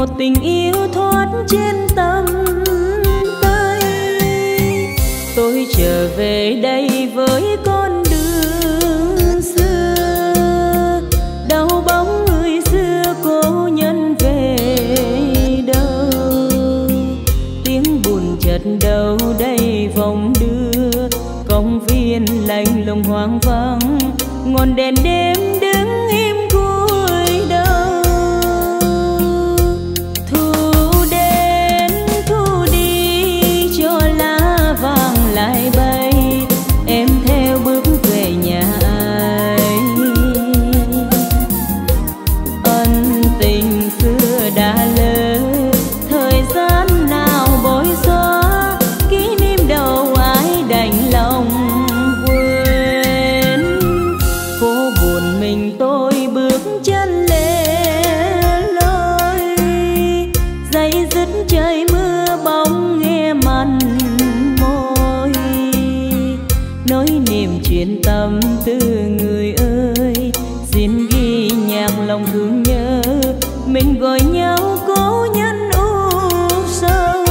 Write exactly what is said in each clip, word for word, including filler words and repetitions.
một tình yêu thoát trên tầm tay. Tôi trở về đây với con đường xưa, đau bóng người xưa cố nhân về đâu. Tiếng buồn chợt đâu đây vòng đưa, công viên lạnh lùng hoang vắng, ngọn đèn đêm đứng im cúi đầu. Thu đến thu đi cho lá vàng lại bay, em theo bước về nhà ai. Ân tình xưa đã lỡ, thời gian nào bối xóa, kỷ niệm đâu ai đành lòng quên. Phố buồn mình tôi bước chân lẻ loi, dây dứt trời mưa bóng nghe mặn môi. Nỗi niềm chuyện tâm tư người ơi, xin ghi nhạc lòng thương nhớ, mình gọi nhau cố nhân u sầu.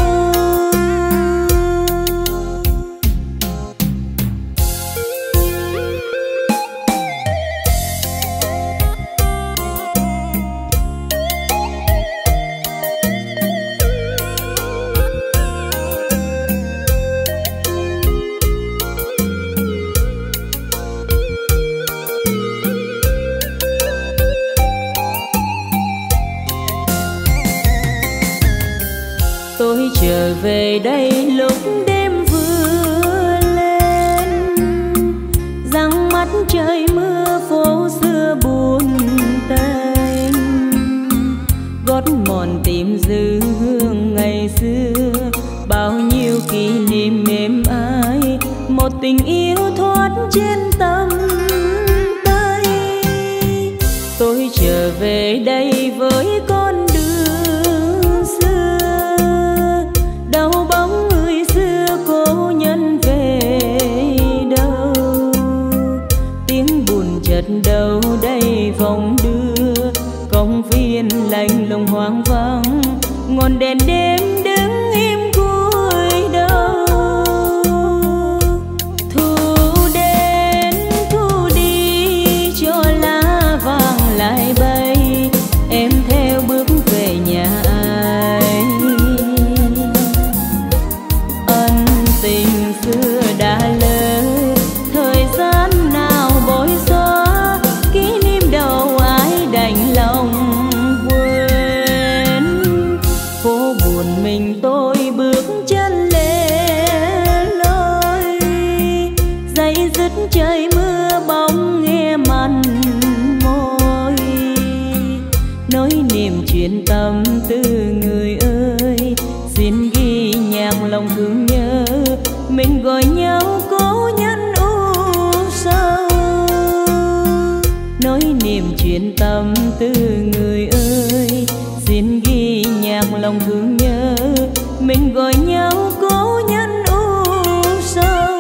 Tôi trở về đây lúc đêm vừa lên, răng mắt trời mưa phố xưa buồn tênh. Gót mòn tìm dư hương ngày xưa, bao nhiêu kỷ niệm êm ái, một tình yêu thoát trên tầm tay. Tôi trở về đây với con đường xưa, đau bóng người xưa cố nhân về đâu. Tiếng buồn chợt đâu đây vòng đưa, công viên lạnh lùng hoang vắng, ngọn đèn đêm đứng im cúi đầu. Thu đến thu đi cho lá vàng lại bay, em theo bước về nhà ai. Ân tình xưa đã lỡ, thời gian nào bối xóa, kỷ niệm đâu ai đành lòng quên. Phố buồn mình tôi bước chân lẻ loi, dây dứt trời mưa bóng nghe mặn môi. Nỗi niềm chuyện tâm tư người ơi, xin ghi nhạc lòng thương nhớ, mình gọi nhau cố nhân u sầu. Nỗi niềm chuyện tâm tư người ơi, xin ghi nhạc lòng thương nhớ, mình gọi nhau cố nhân u sầu.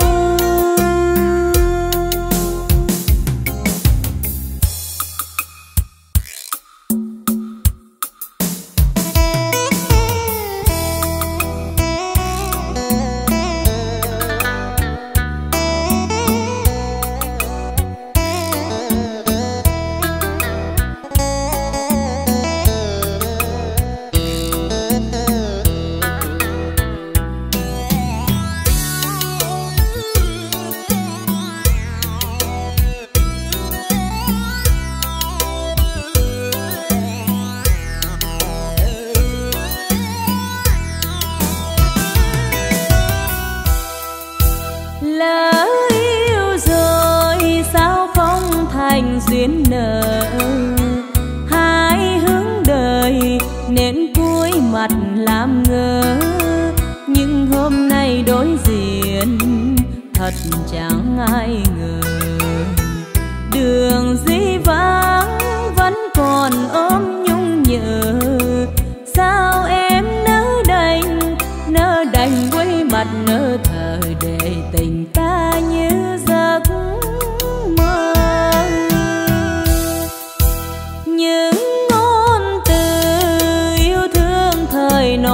Lỡ yêu rồi sao không thành duyên nợ, hai hướng đời nên cúi mặt làm ngơ. Nhưng hôm nay đối diện thật chẳng ai ngờ, đường dĩ vãng vẫn còn ôm nhung nhớ. Sao em nỡ đành nỡ đành quay mặt nỡ thờ để tình ta như giấc mơ. Những ngôn từ yêu thương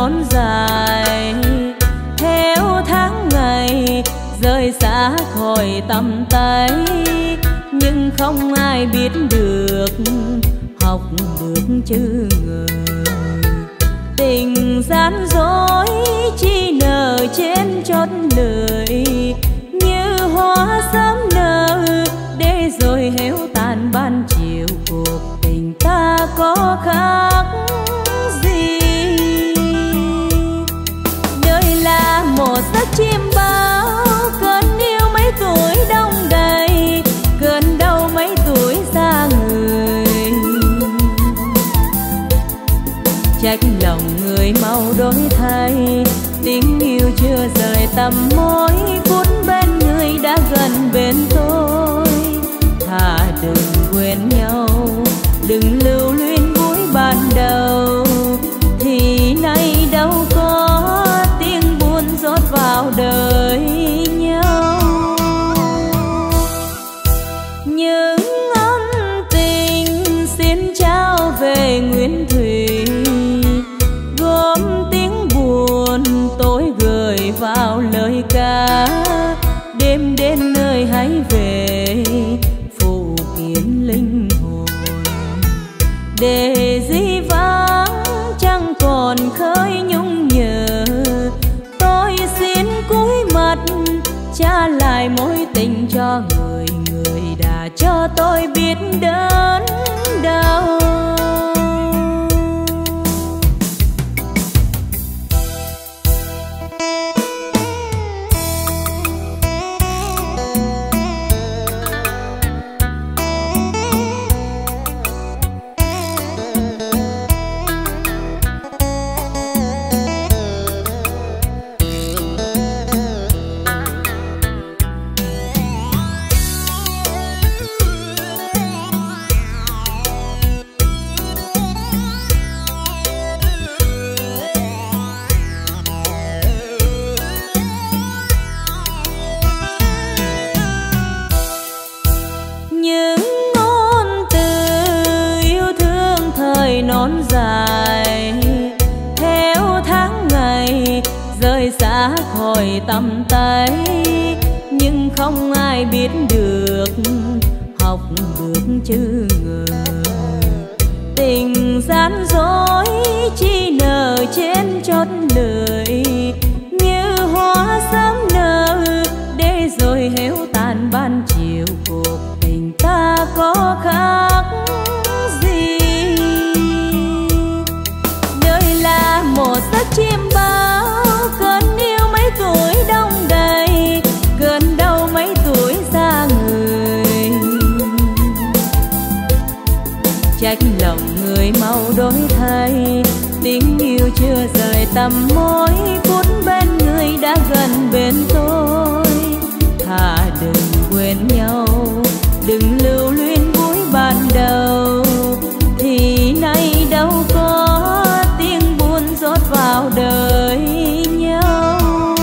nón dài, theo tháng ngày rời xa khỏi tầm tay, nhưng không ai biết được, học được chứ ngờ. Tình gian dối chỉ nở trên chót lưỡi, như hoa sớm nở để rồi héo tàn ban chiều. Cuộc tình ta có khác gì? Đời là một giấc chim bao, cơn yêu mấy tuổi đông đầy, cơn đau mấy tuổi xa người. Trách lòng người mau đổi thay, tình yêu chưa rời tầm môi, phút bên người đã gần bên tôi. Thà đừng quên nhau, đừng lưu luyến buổi ban đầu, thì nay đâu có tiếng buồn rót vào đời nhau. Những ân tình xin trao về nguyên thủy, gom tiếng buồn tôi gửi vào lời ca. Đêm đến nơi hãy về, phụ kiến linh hồn, để dĩ vãng chẳng còn khơi nhung nhớ. Tôi xin cúi mặt trả lại mối tình cho người, người đã cho tôi biết đớn đau. Nón dài theo tháng ngày rời xa khỏi tầm tay, nhưng không ai biết được, học được chứ ngờ. Tình gian dối chỉ nở trên chót lưỡi, như hoa sớm nở để rồi héo tàn ban chiều. Cuộc tình ta có khác gì? Là một giấc chim bao, cơn yêu mấy tuổi đông đầy, cơn đau mấy tuổi xa người. Trách lòng người mau đổi thay, tình yêu chưa rời tầm môi, phút bên người đã gần bên tôi. Thà đừng quên nhau, đừng lưu luyến buổi ban đầu, thì nay đâu có rót vào đời nhau.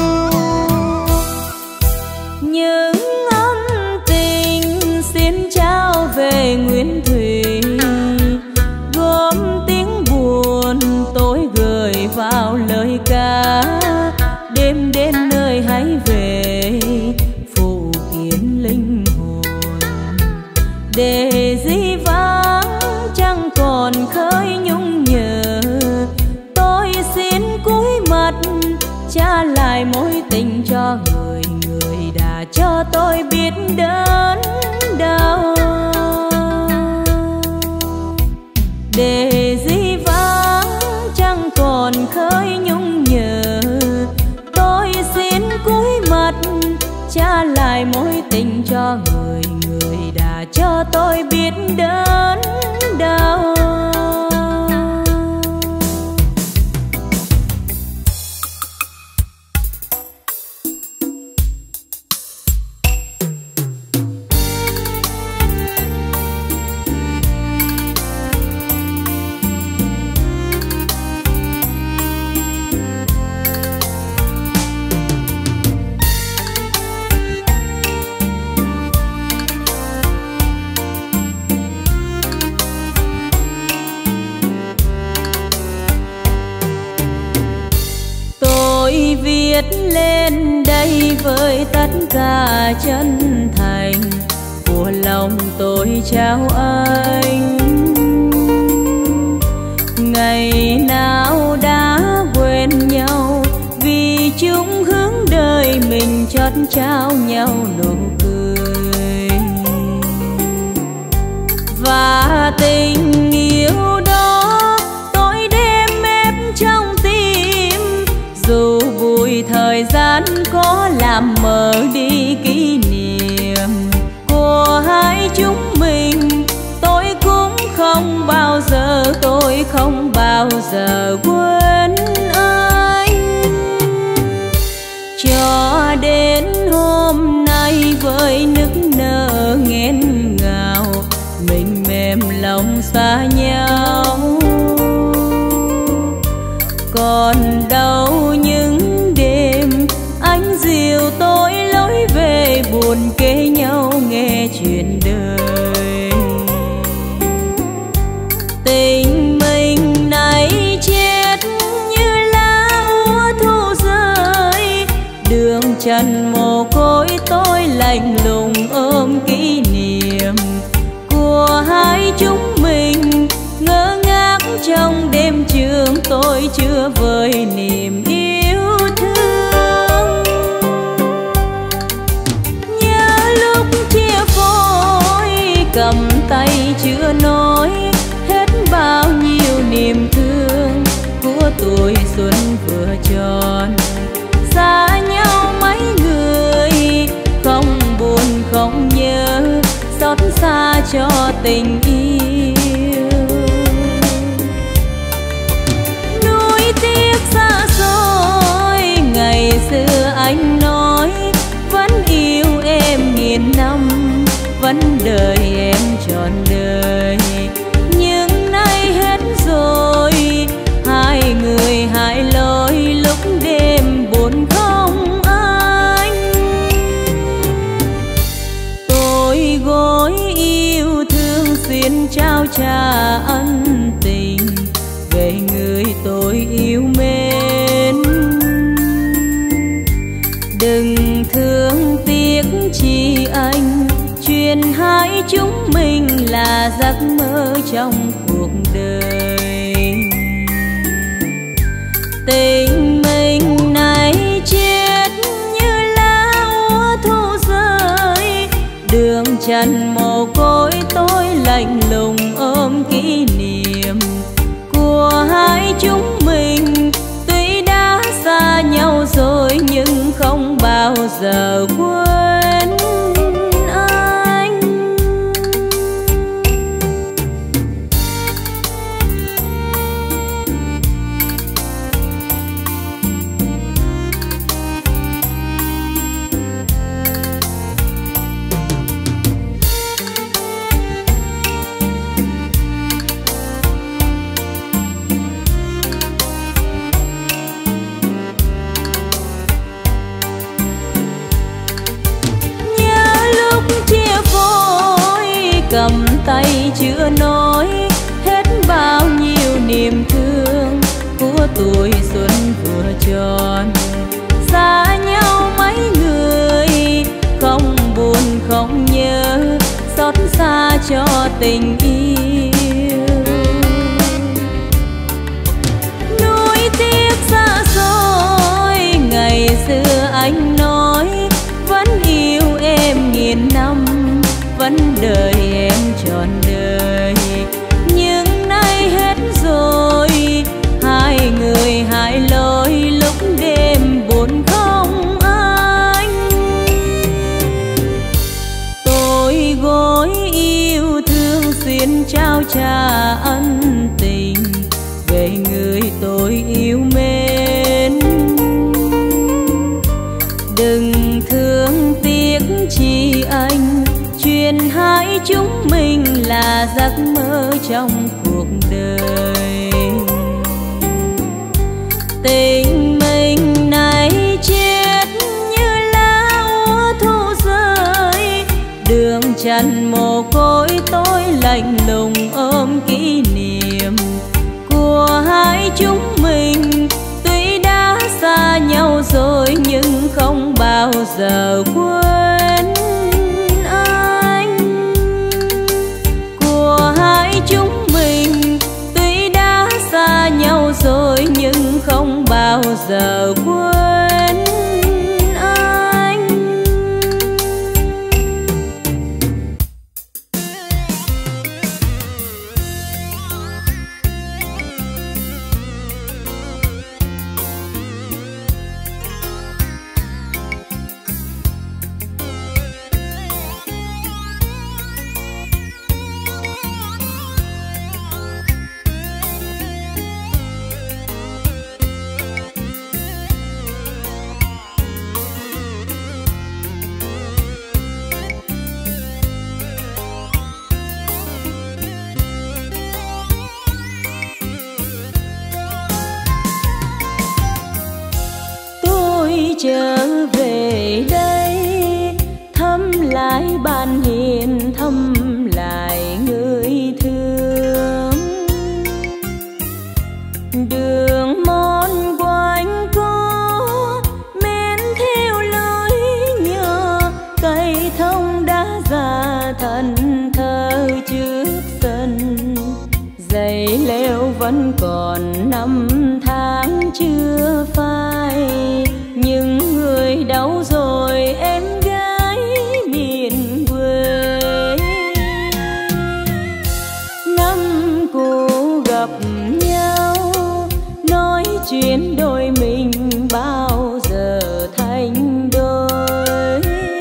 Những ân tình xin trao về nguyên thủy, gom tiếng buồn tôi gửi vào lời ca. Đêm đến nơi hãy về, phụ kiến linh hồn, để dĩ vãng chẳng còn khơi nhung nhớ. Xin cúi mặt trả lại mối tình cho người, người đã cho tôi biết đớn đau. Để dĩ vãng chẳng còn khơi nhung nhớ, tôi xin cúi mặt trả lại mối tình cho người, người đã cho tôi biết đớn đau. viết lên đây với tất cả chân thành của lòng tôi trao anh. Ngày nào đã quên nhau vì chung hướng đời mình chót trao nhau nụ cười, và tình yêu đó tôi đem ép trong tim. Dù bụi thời gian có làm mờ đi kỷ niệm của hai chúng mình, tôi cũng không bao giờ, tôi không bao giờ quên anh. Cho đến hôm nay với nức nở nghẹn ngào, mình mềm lòng xa nhau. Còn đâu những đêm anh dìu tôi lối về buồn kể nhau nghe chuyện đời. Tình mình này chết như lá úa thu rơi, đường trần mồ côi tôi lạnh lùng ôm kỷ niệm của hai chúng mình. Ngơ ngác trong đêm trường tôi chưa vơi niềm yêu thương. Nhớ lúc chia phôi cầm tay chưa nói hết bao nhiêu niềm thương của tuổi xuân vừa tròn. Xa nhau mấy người không buồn không nhớ, xót xa cho tình yêu. Nuối tiếc xa xôi ngày xưa anh nói vẫn yêu em nghìn năm, vẫn đợi em trọn đời. Nhưng nay hết rồi, hai người hai lối lúc đêm buồn không anh. Tôi gối yêu thương xin trao trả ân tình về người tôi yêu mến. Đừng thương tiếc chi anh, chuyện hai chúng mình là giấc mơ trong cuộc đời. Tình mình này chết như lá úa thu rơi, đường trần mồ côi tôi lạnh lùng ôm kỷ niệm của hai chúng mình. Tuy đã xa nhau rồi nhưng không bao giờ quên anh. Cầm tay chưa nói hết bao nhiêu niềm thương của tuổi xuân vừa tròn. Xa nhau mấy người không buồn không nhớ, xót xa cho tình yêu. Nuối tiếc xa xôi ngày xưa anh nói vẫn yêu em nghìn năm, vẫn đợi em trọn đời. Nhưng nay hết rồi, hai người hai lối lúc đêm buồn không anh. Tôi gối yêu thương xin trao trả ân tình về người tôi yêu mến. Đừng thương tiếc chi anh, chuyện hai chúng mình là giấc mơ trong cuộc đời. Tình mình này chết như lá úa thu rơi, đường trần mồ côi tôi lạnh lùng ôm kỷ niệm của hai chúng mình. Tuy đã xa nhau rồi giờ quên anh. Của hai chúng mình tuy đã xa nhau rồi nhưng không bao giờ quên anh. Trở về đây thăm lại bạn hiền, thăm lại người thương. Đường mòn quanh có men theo lối nhựa, cây thông đã già thần thơ trước sân. Giày leo vẫn còn năm tháng chưa phai, nhưng người đâu rồi em gái miền quê. Năm cô gặp nhau nói chuyện đôi mình bao giờ thành đôi.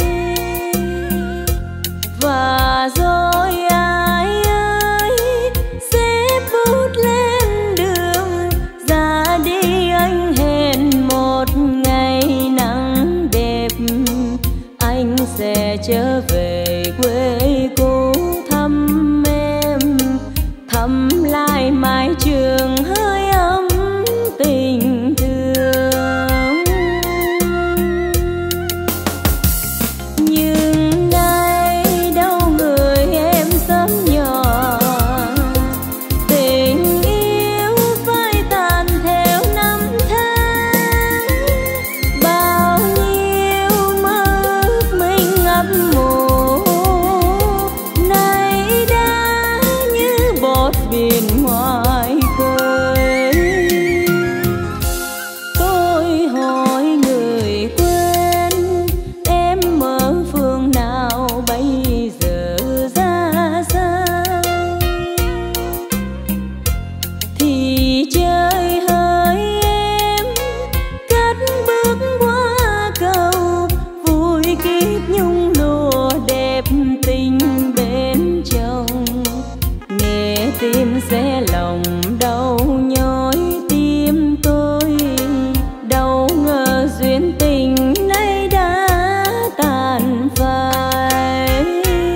Và rồi ai ơi xếp bút lên đường, ra đi anh hẹn một ngày nắng đẹp. Anh sẽ trở về quê cũ thăm em, thăm lại mái trường hơi ấm tình thương. Nhưng nay đâu người em sớm nhỏ, tình yêu phai tàn theo năm tháng. Bao nhiêu mơ ước mình ngập ngùa nay đã như bọt biển ngoài khơi. Tôi hỏi người quên em ở phương nào bây giờ ra sao, thì trời hỡi em cất bước qua cầu, vui kiếp nhung lụa đẹp tình bên chồng. Nghe tim sẽ lòng đau nhói tim tôi, đâu ngờ duyên tình nay đã tàn phai.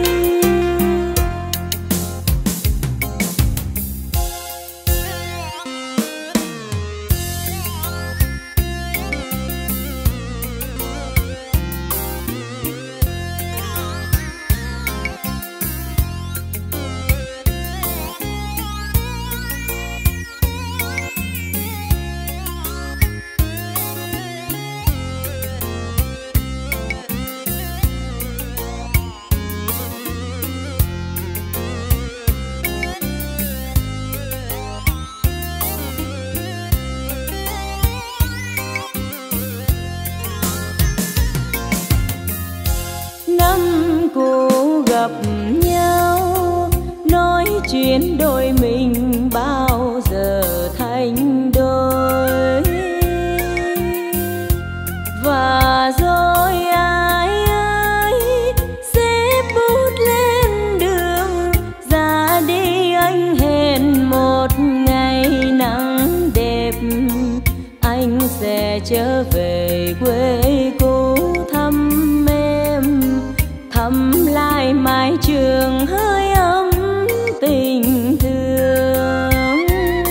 Năm cô gặp nhau nói chuyện đôi mình bao giờ thành đôi. Và rồi ai ơi xếp bút lên đường, ra đi anh hẹn một ngày nắng đẹp. Anh sẽ trở về quê cũ thăm em, thăm lại mái trường hơi ấm tình thương.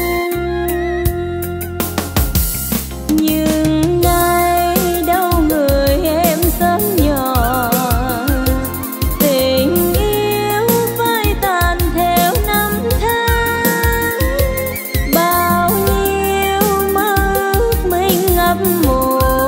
Nhưng nay đâu người em sớm nhỏ, tình yêu phai tàn theo năm tháng. Bao nhiêu mơ ước mình ngập ngùa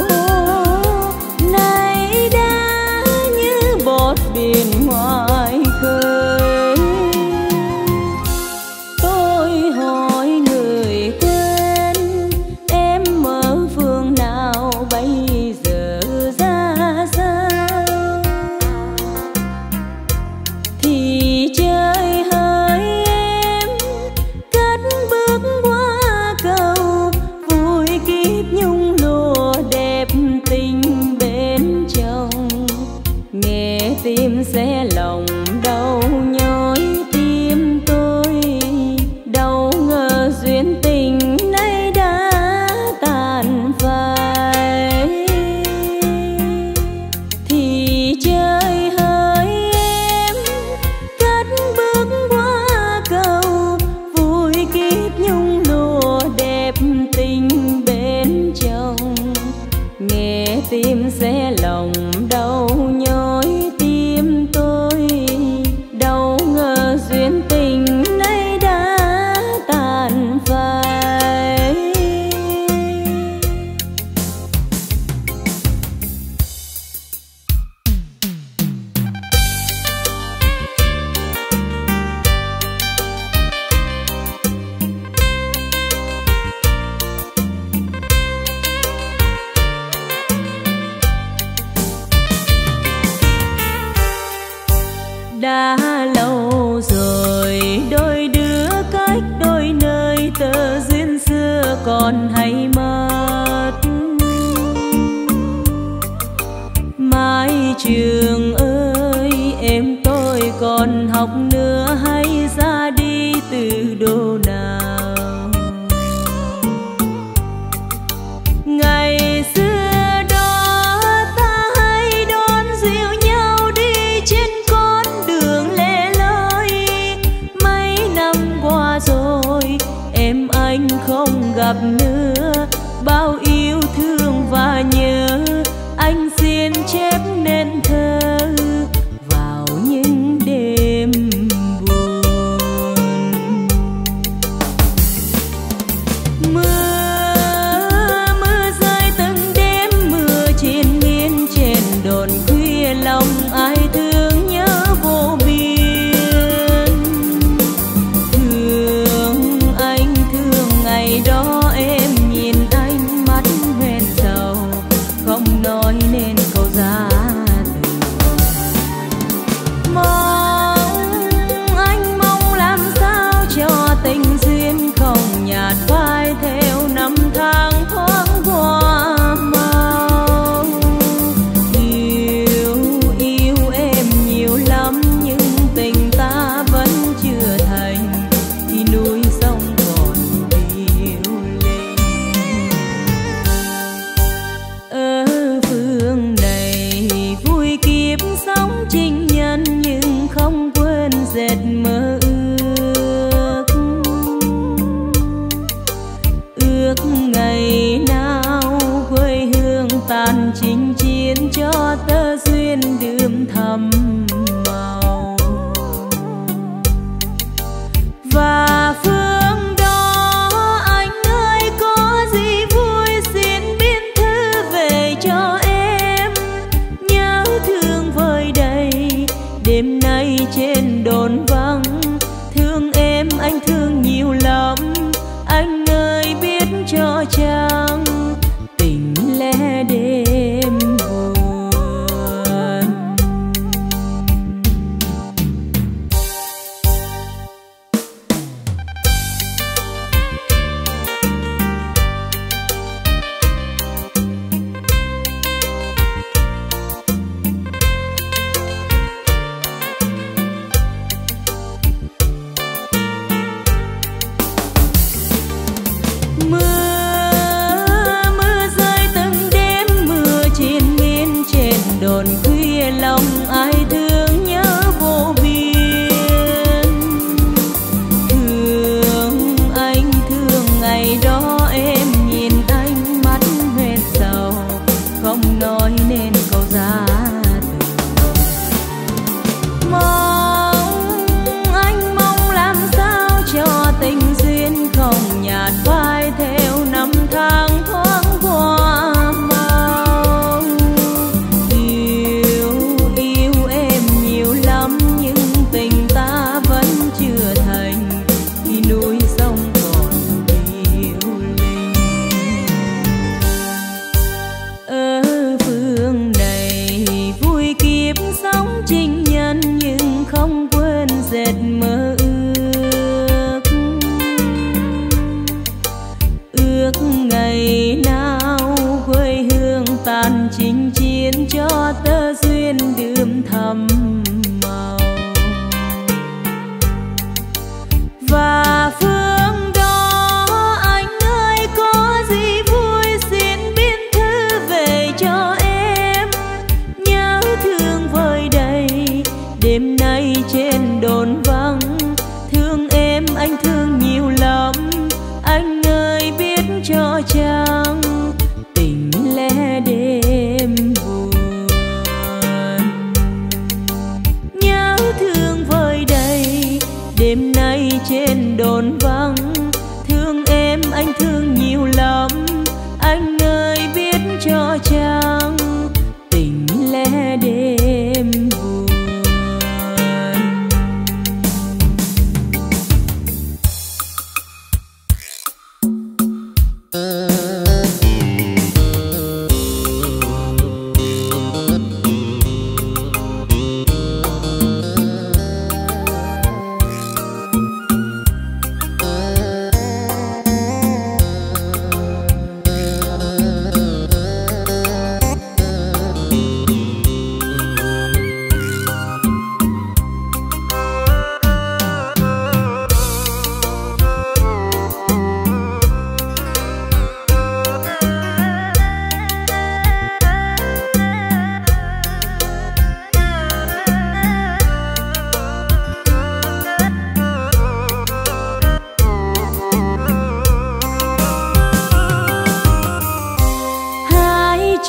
còn hay mất. Mái trường ơi em tôi còn học nữa hay ra đi từ đâu nào. Ngày xưa đó ta hay đón dìu nhau đi trên con đường lẻ loi. Mấy năm qua rồi em anh không gặp nữa, bao yêu thương và nhớ anh xin chép nên thơ vào những đêm buồn. Mưa mưa rơi từng đêm, mưa triền miên trên đồn khuya, lòng ai thương nhớ vô biên. Thương anh thương ngày đó em nhìn anh mắt hoen sầu, không nói nên câu ra từ. Mong anh mong làm sao cho tình duyên không nhạt phai theo năm tháng thoáng qua mau. Yêu yêu em nhiều lắm nhưng tình ta vẫn chưa thành, thì núi sông còn điêu linh. Ở phương này vui kiếp sống trinh nhân nhưng không quên dệt mơ ước. Ước ngày nào quê hương tàn chinh chiến cho tơ duyên đượm thầm màu. Và phương đó anh ơi có gì vui xin biên thư về cho em. Nhớ thương vơi đầy đêm nay trên đồn vắng, thương em anh thương nhiều lắm. Anh ơi biết cho chăng tình lẽ đêm buồn. Mưa mưa rơi từng đêm, mưa triền miên trên đồn khuya, lòng ai thương nhớ vô biên. Thương anh thương ngày đó em nhìn anh mắt hoen sầu, không nói nên câu ra từ. Mong anh mong làm sao cho tình duyên không nhạt phai theo năm tháng thoáng qua mau. Yêu yêu em nhiều lắm nhưng tình ta vẫn chưa thành, thì núi sông còn điêu linh. Ở phương này vui kiếp sống trinh nhân nhưng không quên dệt mơ ước. Ước ngày nào quê hương tàn chinh chiến cho tơ duyên đượm thầm màu. Và phương đó anh ơi có gì vui xin biên thư về cho em. Nhớ thương vơi đầy đêm nay trên đồn vắng, thương em anh thương nhiều lắm. Anh ơi biết cho chăng tình lẽ đêm buồn. Nhớ thương vơi đầy đêm nay trên đồn vắng, thương em anh thương nhiều lắm. Anh ơi biết cho chăng tình lẽ đêm buồn.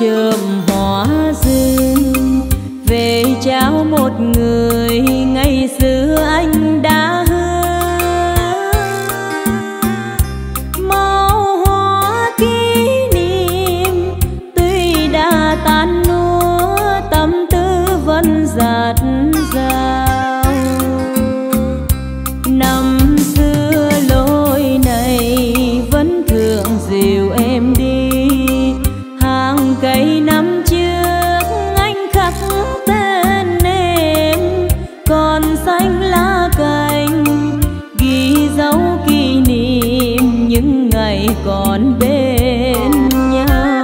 chớm hoa rừng về trao một người ngày xưa anh đã hứa. Màu hoa kỷ niệm tuy đã tan úa, tâm tư vẫn dạt dào. Năm xưa lối này vẫn thường dìu em đi, hàng cây năm trước anh khắc tên em, còn xanh lá cành ghi dấu kỷ niệm những ngày còn bên nhau.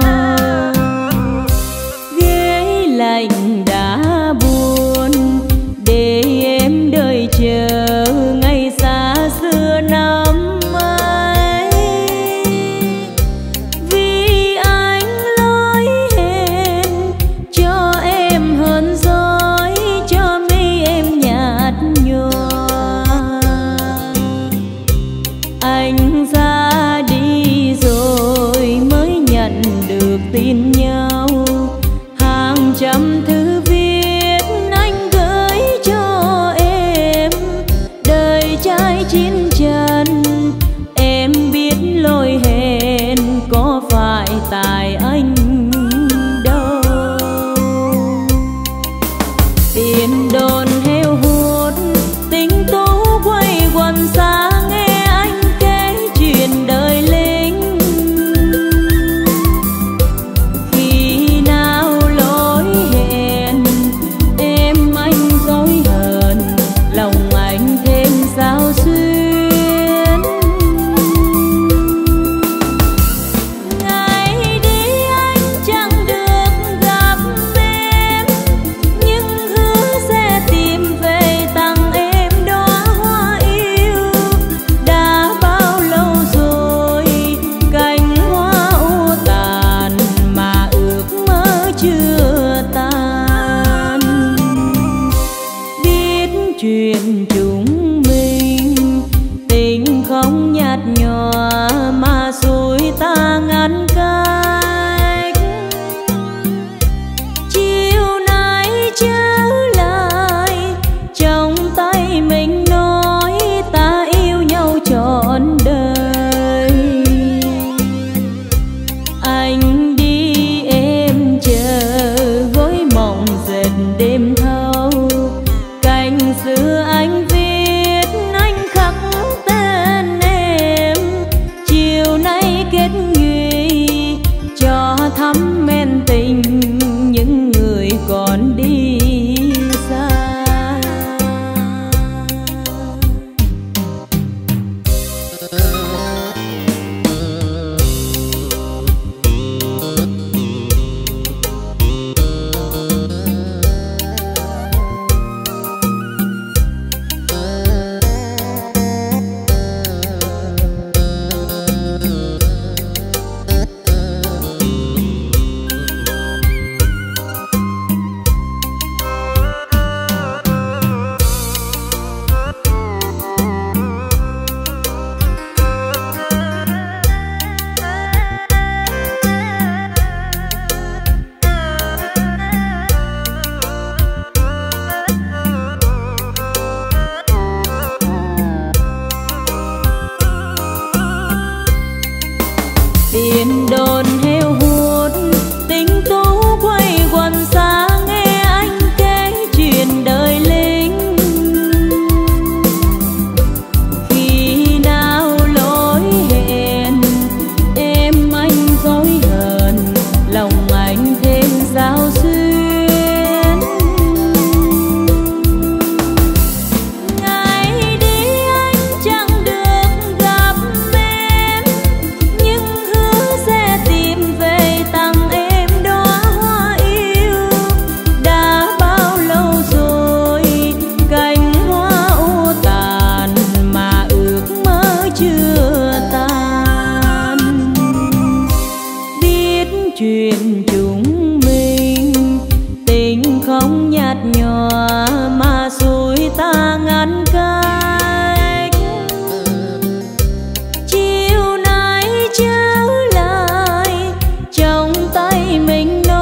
Ghế lạnh đã buồn để em đợi chờ ngày xa xưa năm ấy, vì anh lỗi hẹn cho em hơn dối, cho mi em nhạt nhòa. Anh ra đi rồi mới nhận được tin nhau, hàng trăm thư viết anh gửi cho em. Đời trai chín chân em biết lỗi hẹn, có phải tại anh đâu. Tiền đồn heo hút tính tú quay quần xa, nghe anh kể chuyện đời lính. Khi nào lỗi hẹn em anh dối hờn, lòng anh thêm sao xuyến. Ngày đi anh chẳng được gặp em, nhưng hứa sẽ tìm về tặng em đóa hoa yêu. Đã bao lâu rồi cành hoa u tàn, mà ước mơ chưa tan. Biết chuyện chúng mình tình không nhạt nhòa, mà xuôi ta ngăn cách. Chiều nay trở lại trong tay mình nói ta yêu nhau trọn đời. Anh đi em chờ gối mộng dệt đêm thâu, cành xưa anh viết anh khắc tên em. Chiều nay kết nghị cho thắm men tình những người còn đi xa. Tiền đồn heo hút tính tú quay quần xa, nghe anh kể chuyện đời lính. Khi nào lỗi hẹn em anh dối hờn, lòng anh thêm sao xuyến. Ngày đi anh chẳng được gặp em, nhưng hứa sẽ tìm về tặng em đóa hoa yêu. Đã bao lâu rồi cành hoa u tàn, mà ước mơ chưa tan. Biết chuyện chúng mình tình không nhạt nhòa, mà xuôi ta ngăn cách. Chiều nay trở lại trong tay mình nói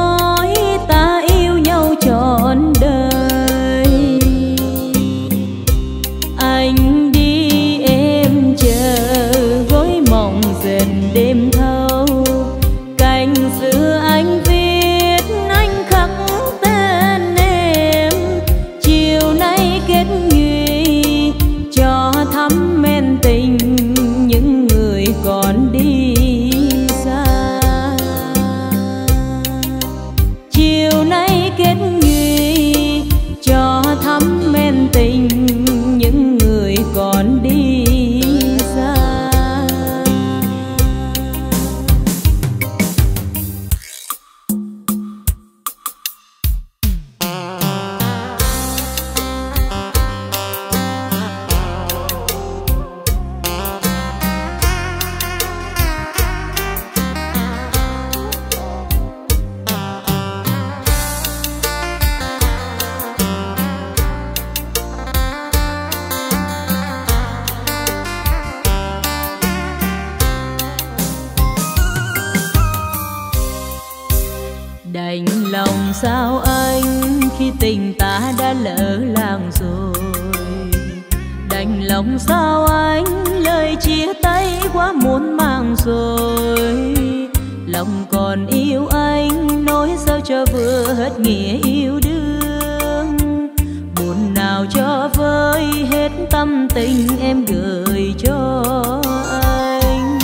Đành lòng sao anh khi tình ta đã lỡ làng rồi. Đành lòng sao anh lời chia tay quá muôn màng rồi. Lòng còn yêu anh nói sao cho vừa hết nghĩa yêu đương. Buồn nào cho vơi hết tâm tình em gửi cho anh.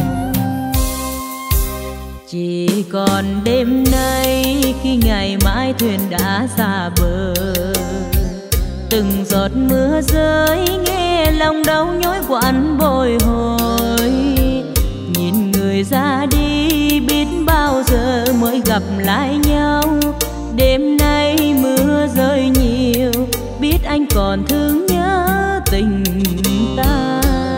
Chỉ còn đêm nay khi ngày mai thuyền đã xa bờ. Từng giọt mưa rơi nghe lòng đau nhói quặn bồi hồi. Nhìn người ra đi biết bao giờ mới gặp lại nhau. Đêm nay mưa rơi nhiều biết anh còn thương nhớ tình ta.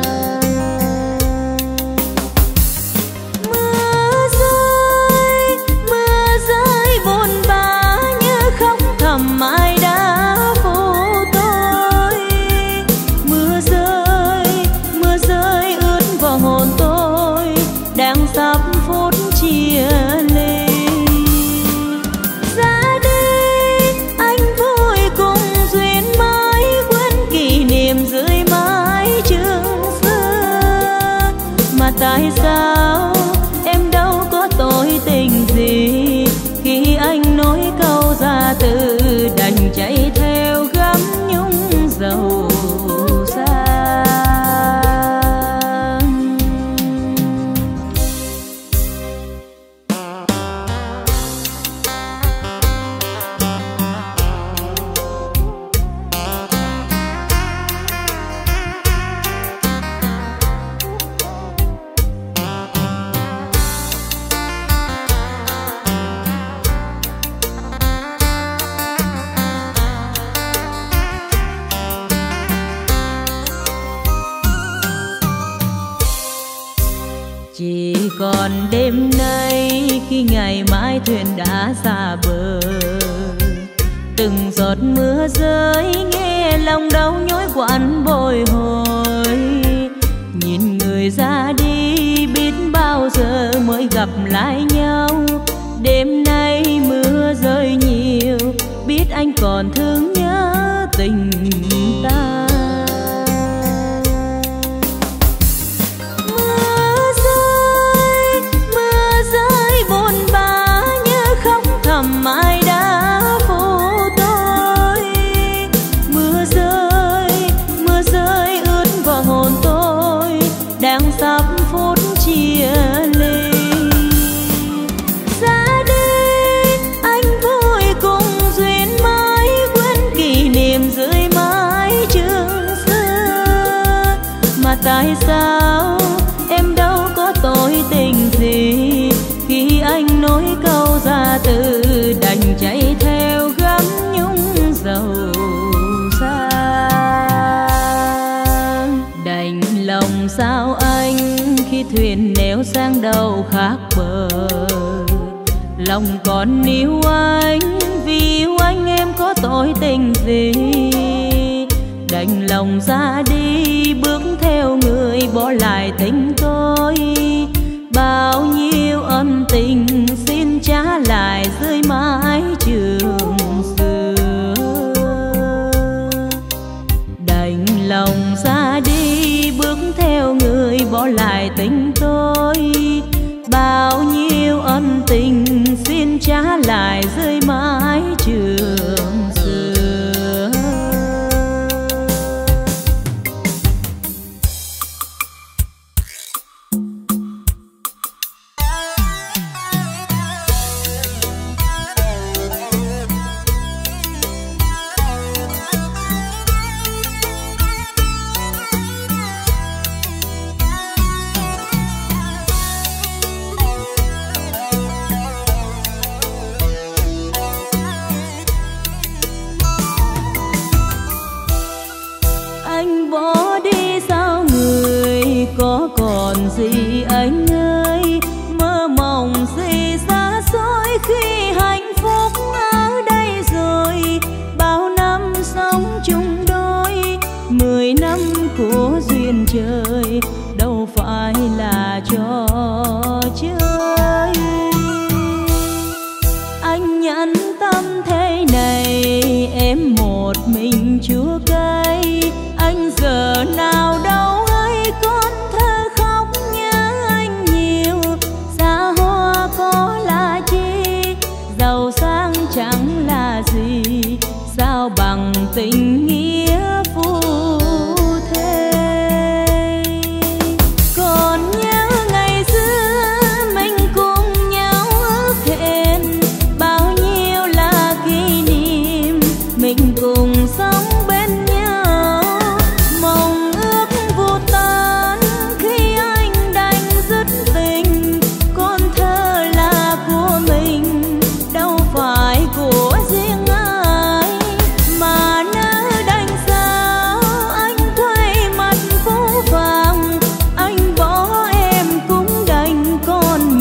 Mưa rơi, mưa rơi buồn bã như khóc thầm ai đã vô tôi. Mưa rơi, mưa rơi ướt vào hồn tôi đang sắp phút chia ly. Ra đi anh vui cùng duyên mãi quên kỷ niệm dưới mái trường xưa. Mà tại sao em đâu có tội tình gì khi anh nói câu ra từ đành chạy theo gắm nhung dầu xa. Chỉ còn đêm nay khi ngày mai thuyền đã xa bờ. Từng giọt mưa rơi nghe lòng đau nhói quặn bồi hồi. Nhìn người ra đi biết bao giờ mới gặp lại nhau. Đêm nay mưa rơi nhiều biết anh còn thương nhớ tình ta. Thầm ai đã vô tôi. Mưa rơi, mưa rơi ướt vào hồn tôi đang sắp phút chia ly. Ra đi anh vui cùng duyên mãi quên kỷ niệm dưới mái trường xưa. Mà tại sao em đâu có tội tình gì khi anh nói câu ra từ đành chạy theo gắm nhung dầu xa. Đành lòng sao anh khi thuyền neo sang đầu khác bờ. Lòng còn yêu anh vì yêu anh em có tội tình gì. Đành lòng ra đi bước theo người bỏ lại tình tôi. Bao nhiêu ân tình xin trả lại dưới mái trường xưa. Đành lòng ra đi bước theo người bỏ lại tình tôi. Bao nhiêu ân tình xin trả lại dưới mái trường xưa.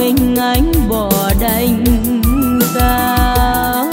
mình anh bỏ đành sao.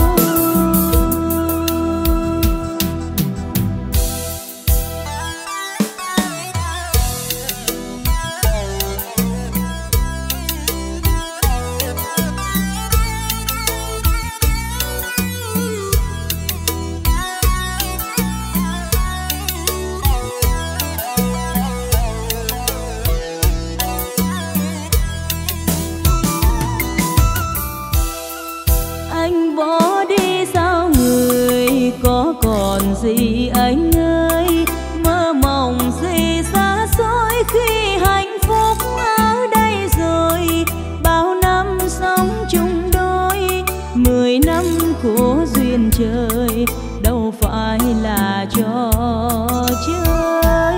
Gì anh ơi, mơ mộng gì xa xôi khi hạnh phúc ở đây rồi. Bao năm sống chung đôi, mười năm của duyên trời, đâu phải là trò chơi.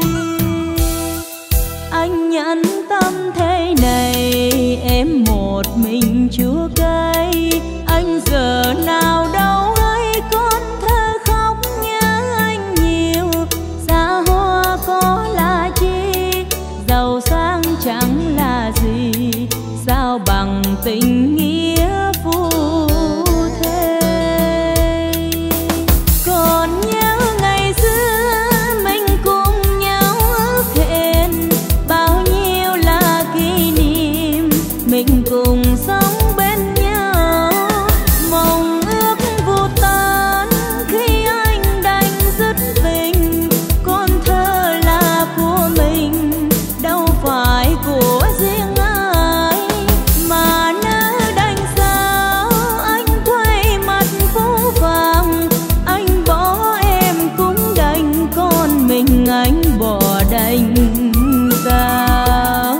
Anh nhẫn tâm thế này, em một mình chúa cây. Anh giờ nào đâu hay con thơ khóc nhớ anh nhiều. Xa hoa có là chi, giàu sang chẳng là gì, sao bằng tình nghĩa phu thê. Còn nhớ ngày xưa mình cùng nhau ước hẹn, bao nhiêu là kỷ niệm mình cùng sống bên nhau. Mong ước vô tan khi anh đành dứt tình, con thơ là của mình đâu phải của riêng ai. Mà nỡ đành sao anh quay mặt phố vàng, anh bỏ em cũng đành, con mình anh bỏ đành sao.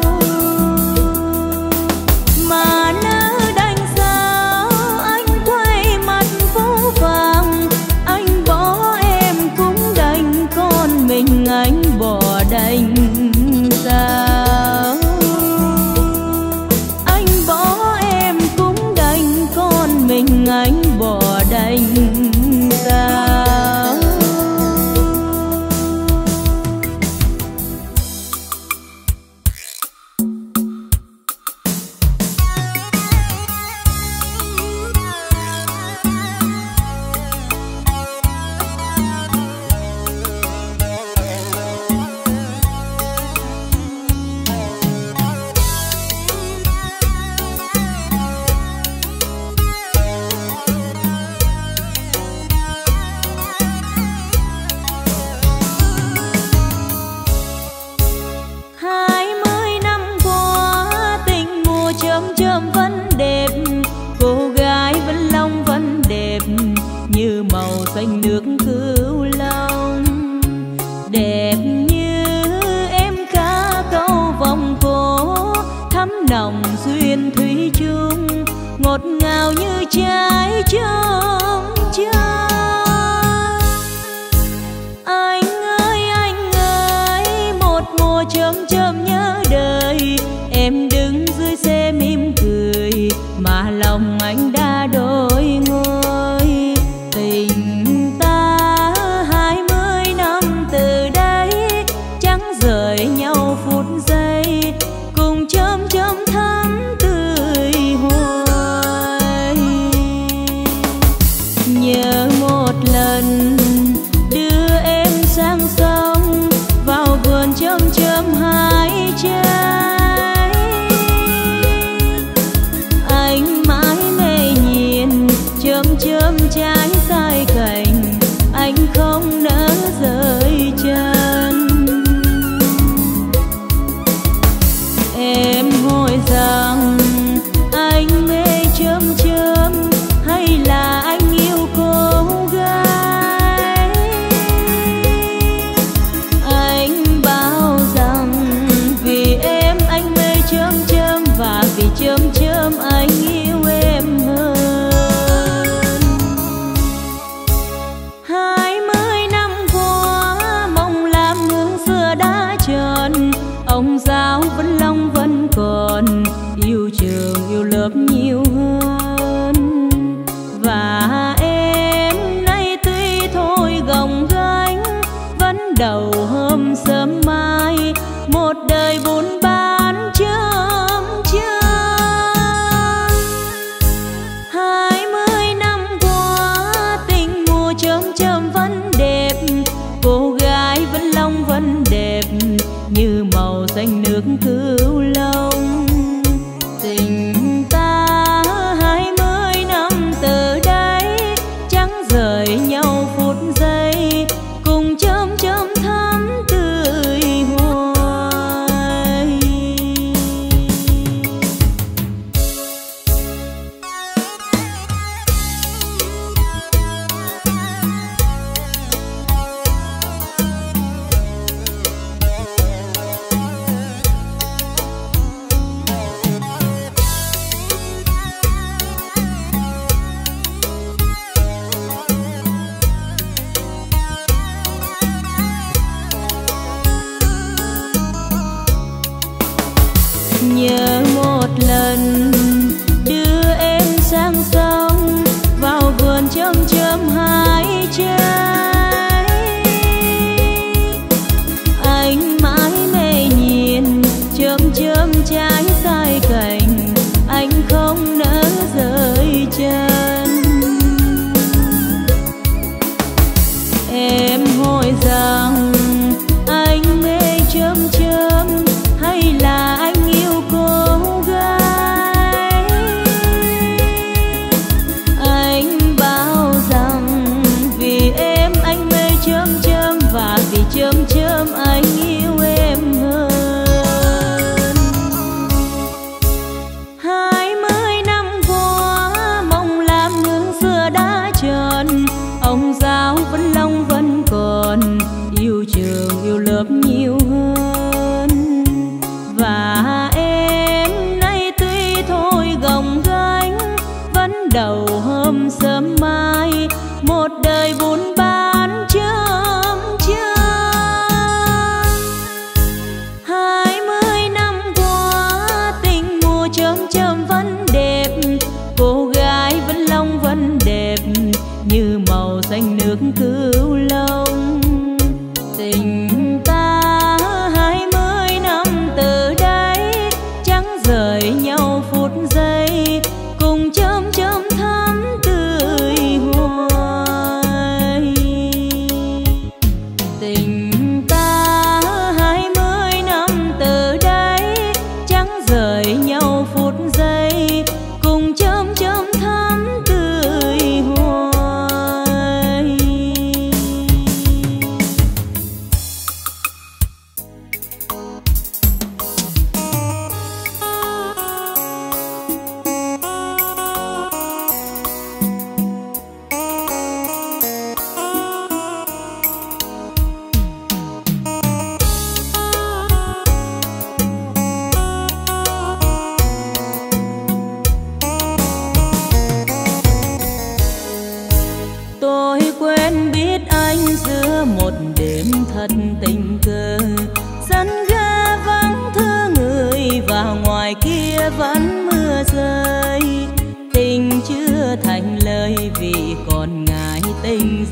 Mà nỡ đành sao anh quay mặt phố vàng, anh bỏ em cũng đành, con mình anh bỏ đành sao. Anh bỏ em cũng đành, con mình anh bỏ đành sao. Hai mươi năm qua tình mùa chớm chớm vẫn đẹp, cô gái vẫn long vẫn đẹp như màu xanh nước Cửu Long. Đẹp như em cá câu vòng cổ, thắm nồng duyên thủy chung, ngọt ngào như trái trong trái. Anh ơi anh ơi, một mùa chớm chớm nhớ đời, em đứng dưới xe mỉm cười mà lòng anh đã đổi ngôi. Tình ta hai mươi năm từ đây chẳng rời nhau phút giây, cùng chớm chớm thắm tươi hoài. Nhớ một lần đưa em sang sông, vào vườn chớm chớm hái trái. Anh mãi mê nhìn chớm chớm trái sai cành, anh không nỡ rời chân. Em hỏi rằng anh mê chớm chớm hay là anh yêu cô gái. Anh bảo rằng vì em anh mê chớm chớm, và vì chớm chớm anh yêu em hơn. Hai mươi năm qua mong làm hương xưa đã tròn, ông giáo vẫn long vẫn còn, yêu trường yêu lớp nhiều hơn. Và em nay tuy thôi gồng gánh, vẫn đầu hôm sớm mai một đời buôn bán chớm chớm.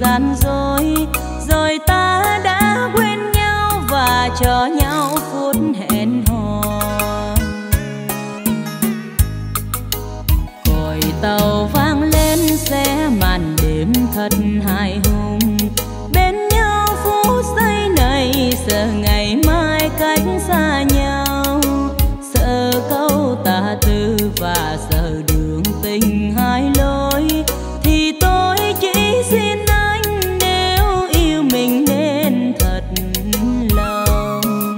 gian dối, rồi ta đã quên nhau và cho nhau phút hẹn hò. Còi tàu vang lên xe màn đêm thật hài hùng, bên nhau phút giây này sợ ngày mai cách xa nhau, sợ câu tà tư và sợ đường tình hai lối. Thì tôi chỉ xin anh nếu yêu mình nên thật lòng.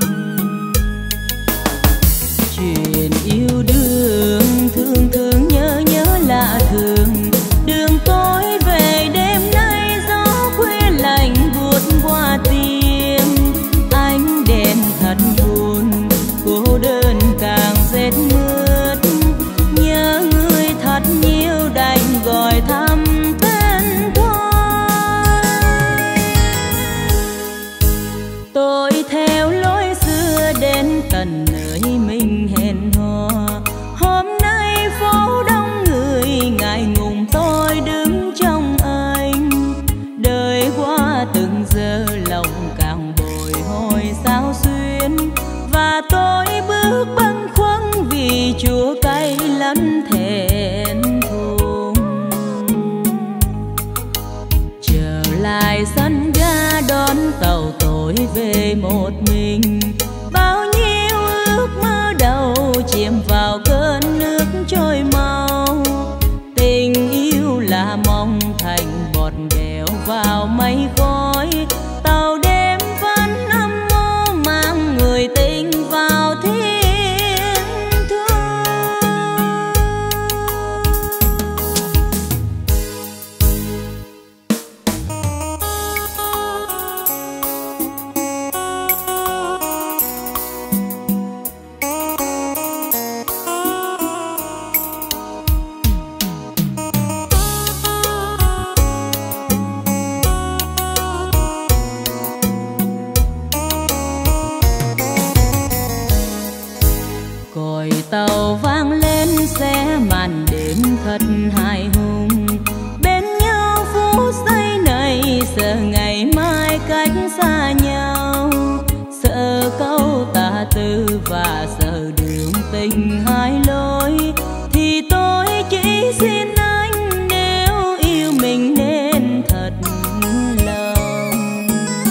Chuyện yêu đương thương thương nhớ nhớ lạ thường, đường tôi về đêm nay gió khuya lạnh buốt qua tim. Ánh đèn thật buồn, cô đơn càng rét mướt, nhớ người thật nhiều đành gọi thăm tên thôi. Tôi theo lối xưa đến tận nơi mình hẹn hò, hôm nay phố đông người ngại ngùng tôi đứng trong anh. Đời qua từng giờ lòng càng bồi hồi sao xuyên, và tôi bước bâng khuâng vì chua cay lắm thẹn thùng. Trở lại sân ga đón tàu tôi về một mình, bao nhiêu ước mơ đầu chìm vào cơn nước trôi mau. Tình yêu là mong thành bọt bèo vào mây khói, tàu đêm vẫn âm mô mang người tình vào thiên thu. Còi tàu vang lên xe màn đêm thật hài hùng, bên nhau phút giây này sợ ngày mai cách xa nhau, sợ câu tà tư và sợ đường tình hai lối. Thì tôi chỉ xin anh nếu yêu mình nên thật lòng.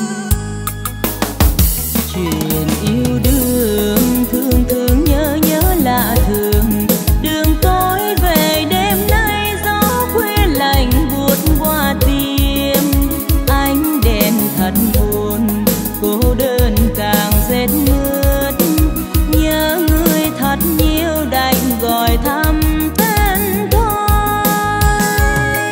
Chuyện yêu đương thương thương nhớ nhớ lạ thường, đường tôi về đêm nay gió khuya lạnh buốt qua tim. Ánh đèn thật buồn, cô đơn càng rét mướt, nhớ người thật nhiều đành gọi thăm tên thôi.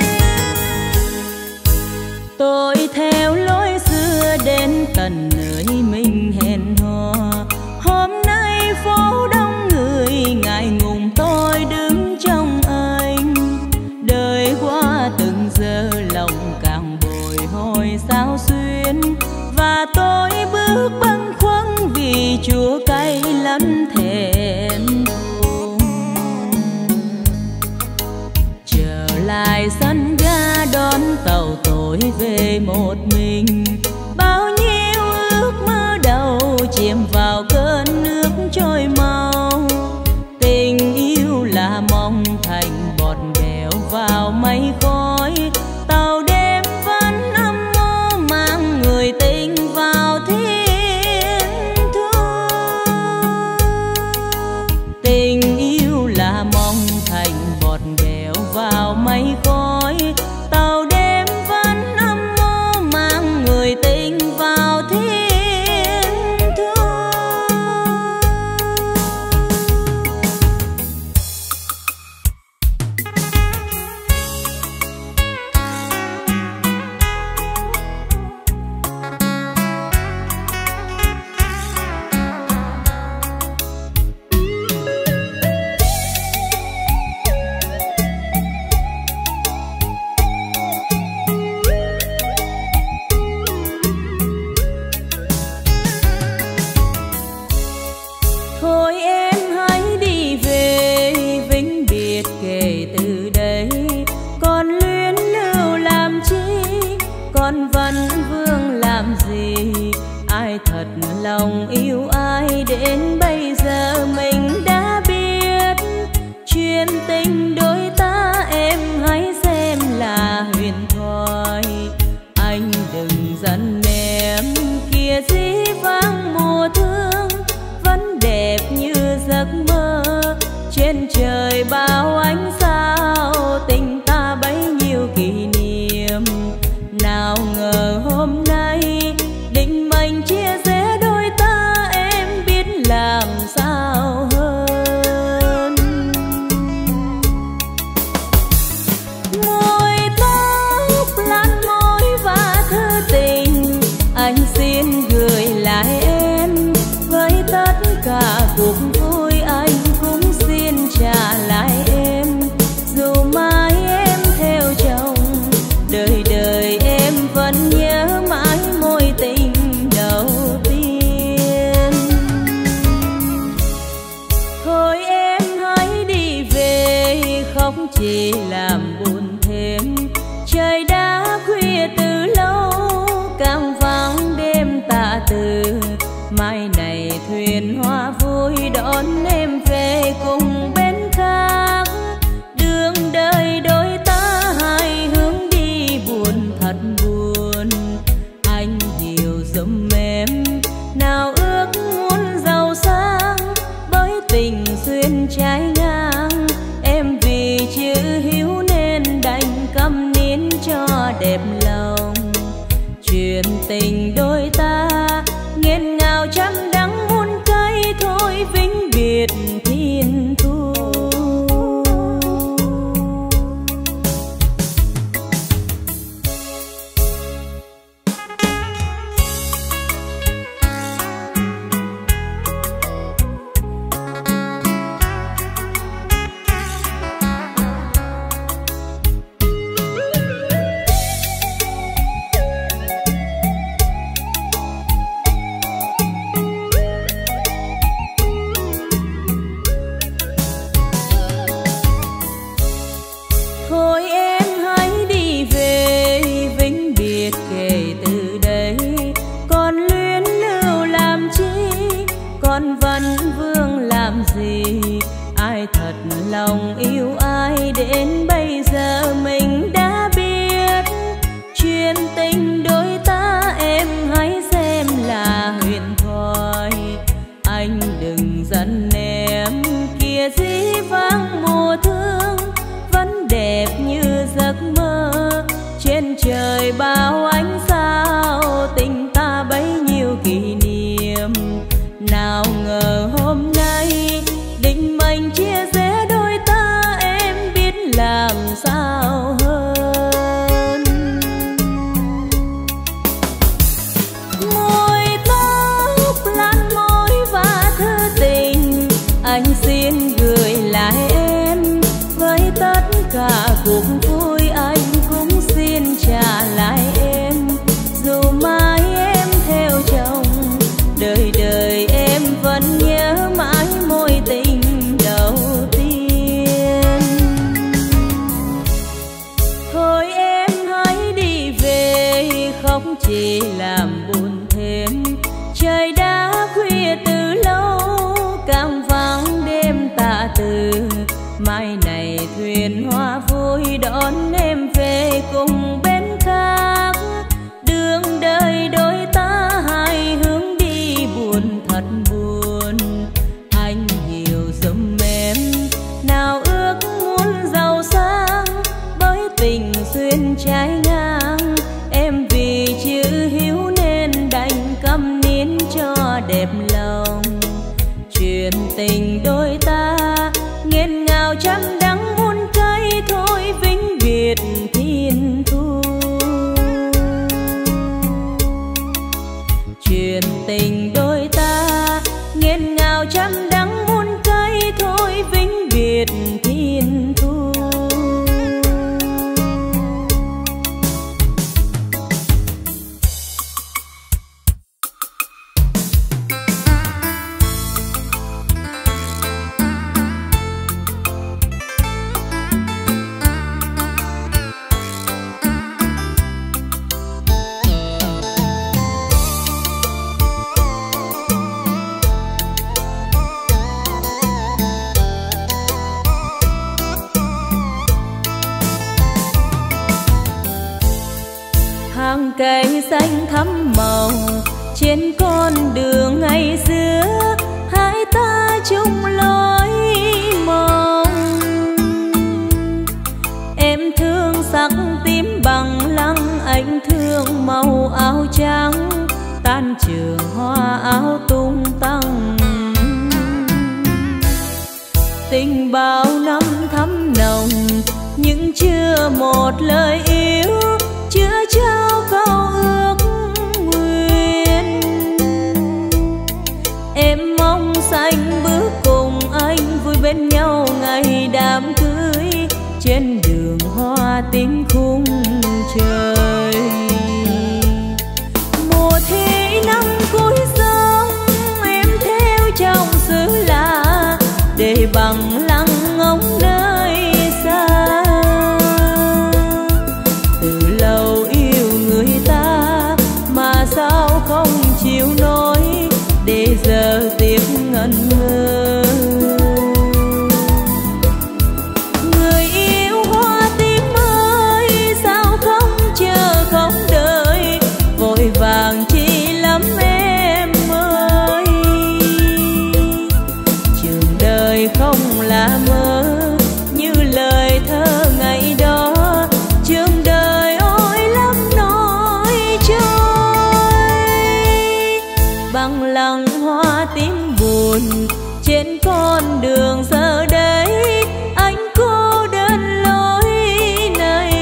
Tôi theo lối xưa đến tận nơi mình hẹn hò, hôm nay phố đông người ngại ngùng tôi đứng trong anh. Đời qua từng giờ lòng càng bồi hồi sao xuyên, và tôi bước bâng khuâng vì chua cay lắm thẹn thùng. Trở lại sân ga đón tàu tôi về một mình, bao nhiêu ước mơ đầu chìm vào cơn nước trôi mau. Tình yêu là mong thành bọt bèo vào mây khói, tàu đêm vẫn âm mô mang người tình vào thiên thu. Tình yêu là mong thành bọt bèo vào mây khói, tàu đêm vẫn âm mô mang người tình vào thiên thu. tình đôi ta em hãy xem là huyền thoại. Anh đừng giận em kia dĩ vãng mùa thương vẫn đẹp như giấc mơ. Trên trời bao ánh sao tình ta bấy nhiêu kỷ niệm. Nào ngờ hôm nay định mệnh chia rẽ đôi ta em biết làm sao hơn. Môi tóc lan môi và thư tình anh xin gửi lại em. Với tất cả cuộc vui anh cũng xin trả lại em. Dù mai em theo chồng đời đời em vẫn nhớ mãi mối tình đầu tiên. Thôi em hãy đi về không chỉ làm buồn thêm. Trời đã khuya từ lâu càng vắng đêm tạ từ. Mai này thuyền hoa vui đón em về cùng bên khác. Đường đời đôi ta hai hướng đi buồn thật buồn. Anh hiểu giùm em nào ước muốn giàu sang bởi tình duyên trái ngang. Em vì chữ hiếu nên đành câm nín cho đẹp lòng. Chuyện tình đôi ta nghẹn ngào trăm đắng muôn cay thôi vĩnh biệt thiên thu. Thôi em hãy đi về vĩnh biệt kể từ đây. Còn luyến lưu làm chi còn vấn vương làm gì. Ai thật lòng yêu ai đến bây giờ mình đã biết. Chuyện tình đôi ta em hãy xem là huyền thoại. Anh đừng giận em kia dĩ vãng mùa thương vẫn đẹp như giấc mơ. Trên trời bao ánh sao tình ta bấy nhiêu kỷ niệm. Nào ngờ hôm nay định mệnh chia rẽ đôi ta em biết làm sao hơn. Môi tóc lan môi và thư tình anh xin gửi lại em. Với tất cả cuộc vui anh cũng xin trả lại em. Dù mai em theo chồng đời đời em vẫn nhớ mãi mối tình đầu tiên. Thôi em hãy đi về không chỉ làm buồn thêm. Trời đã khuya từ lâu càng vắng đêm tạ từ. Mai này thuyền hoa vui đón em về cùng bên khác. Đường đời đôi ta hai hướng đi buồn thật buồn. Anh hiểu giùm em nào ước muốn giàu sang bởi tình duyên trái ngang. Em vì chữ hiếu nên đành câm nín cho đẹp lòng. Chuyện tình đôi ta nghẹn ngào trăm đắng muôn cay thôi vĩnh biệt thiên thu. Chuyện tình đôi ta nghẹn ngào trăm đắng muôn cay thôi vĩnh biệt thiên thu. hàng cây xanh thắm màu trên con đường ngày xưa, hai ta chung lối mong. Em thương sắc tím bằng lăng, anh thương màu áo trắng, tan trường hoa áo tung tăng. Tình bao năm thắm nồng nhưng chưa một lời yêu, chưa trao câu ước nguyện. Em mong xanh bước cùng anh vui bên nhau ngày đám cưới, trên đường hoa tím khung trời. Mùa thi năm cuối xuân em theo trong xứ lạ, để bằng lăng ngóng nơi xa. Từ lâu yêu người ta mà sao không chịu nổi, để giờ tiếc ngẩn ngơ. Người yêu hoa tím ơi, sao không chờ không đợi, vội vàng chi lắm em ơi. Trường đời không là mơ như lời thơ ngày đó, trường đời ôi lắm nỗi trôi. Bằng lăng hoa tím buồn trên con đường giờ đây, anh cô đơn lối này.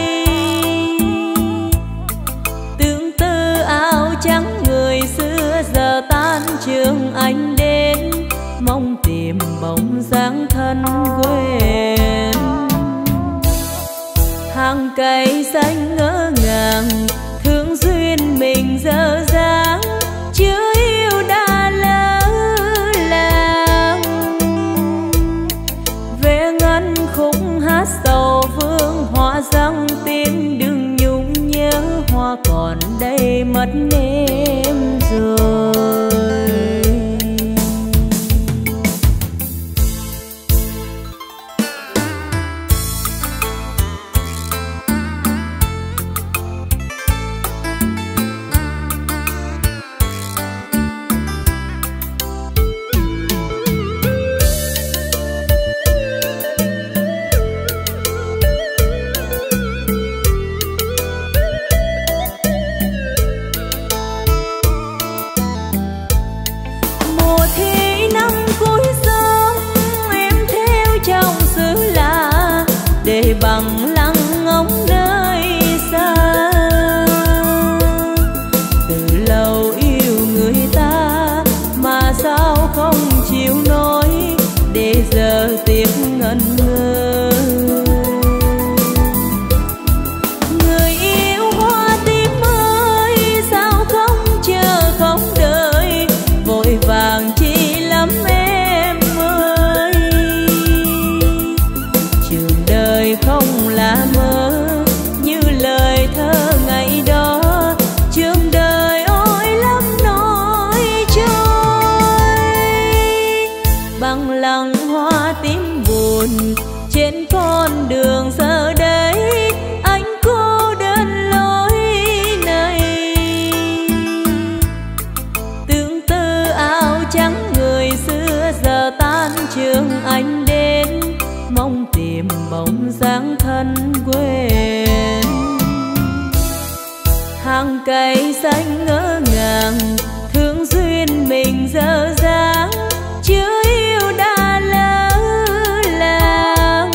Tương tư áo trắng người xưa giờ tan trường anh đến, mong tìm bóng dáng thân quên. Hàng cây xanh ngỡ ngàng thương duyên mình dở dáng, chưa yêu đã lỡ làng. Về ngân khúc hát sầu vương hoa răng tiếng, đừng nhung nhớ hoa còn đây mất em rồi. Để bằng lăng ngóng nơi xa. Từ lâu yêu người ta mà sao không chịu nổi, để giờ tiếc ngẩn ngơ. Người yêu hoa tím ơi, sao không chờ không đợi, vội vàng chi lắm em ơi. Trường đời không là mơ như lời thơ ngày đó, trường đời ôi lắm nỗi trôi. Bằng lăng hoa tím buồn trên con đường giờ đây, anh cô đơn lối này. Tương tư áo trắng người xưa giờ tan trường anh đến, mong tìm bóng dáng thân quên. Hàng cây xanh ngỡ ngàng thương duyên mình dở dáng, chưa yêu đã lỡ làng.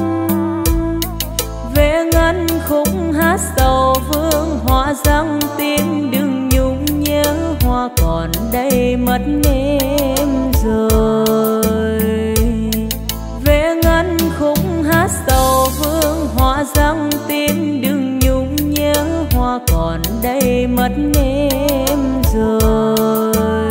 Về ngân khúc hát sầu vương hoa răng tiếng, đừng nhung nhớ hoa còn đây mất em rồi. Về ngân khúc hát sầu vương hoa răng tiếng, đừng nhung nhớ hoa còn đây mất em rồi.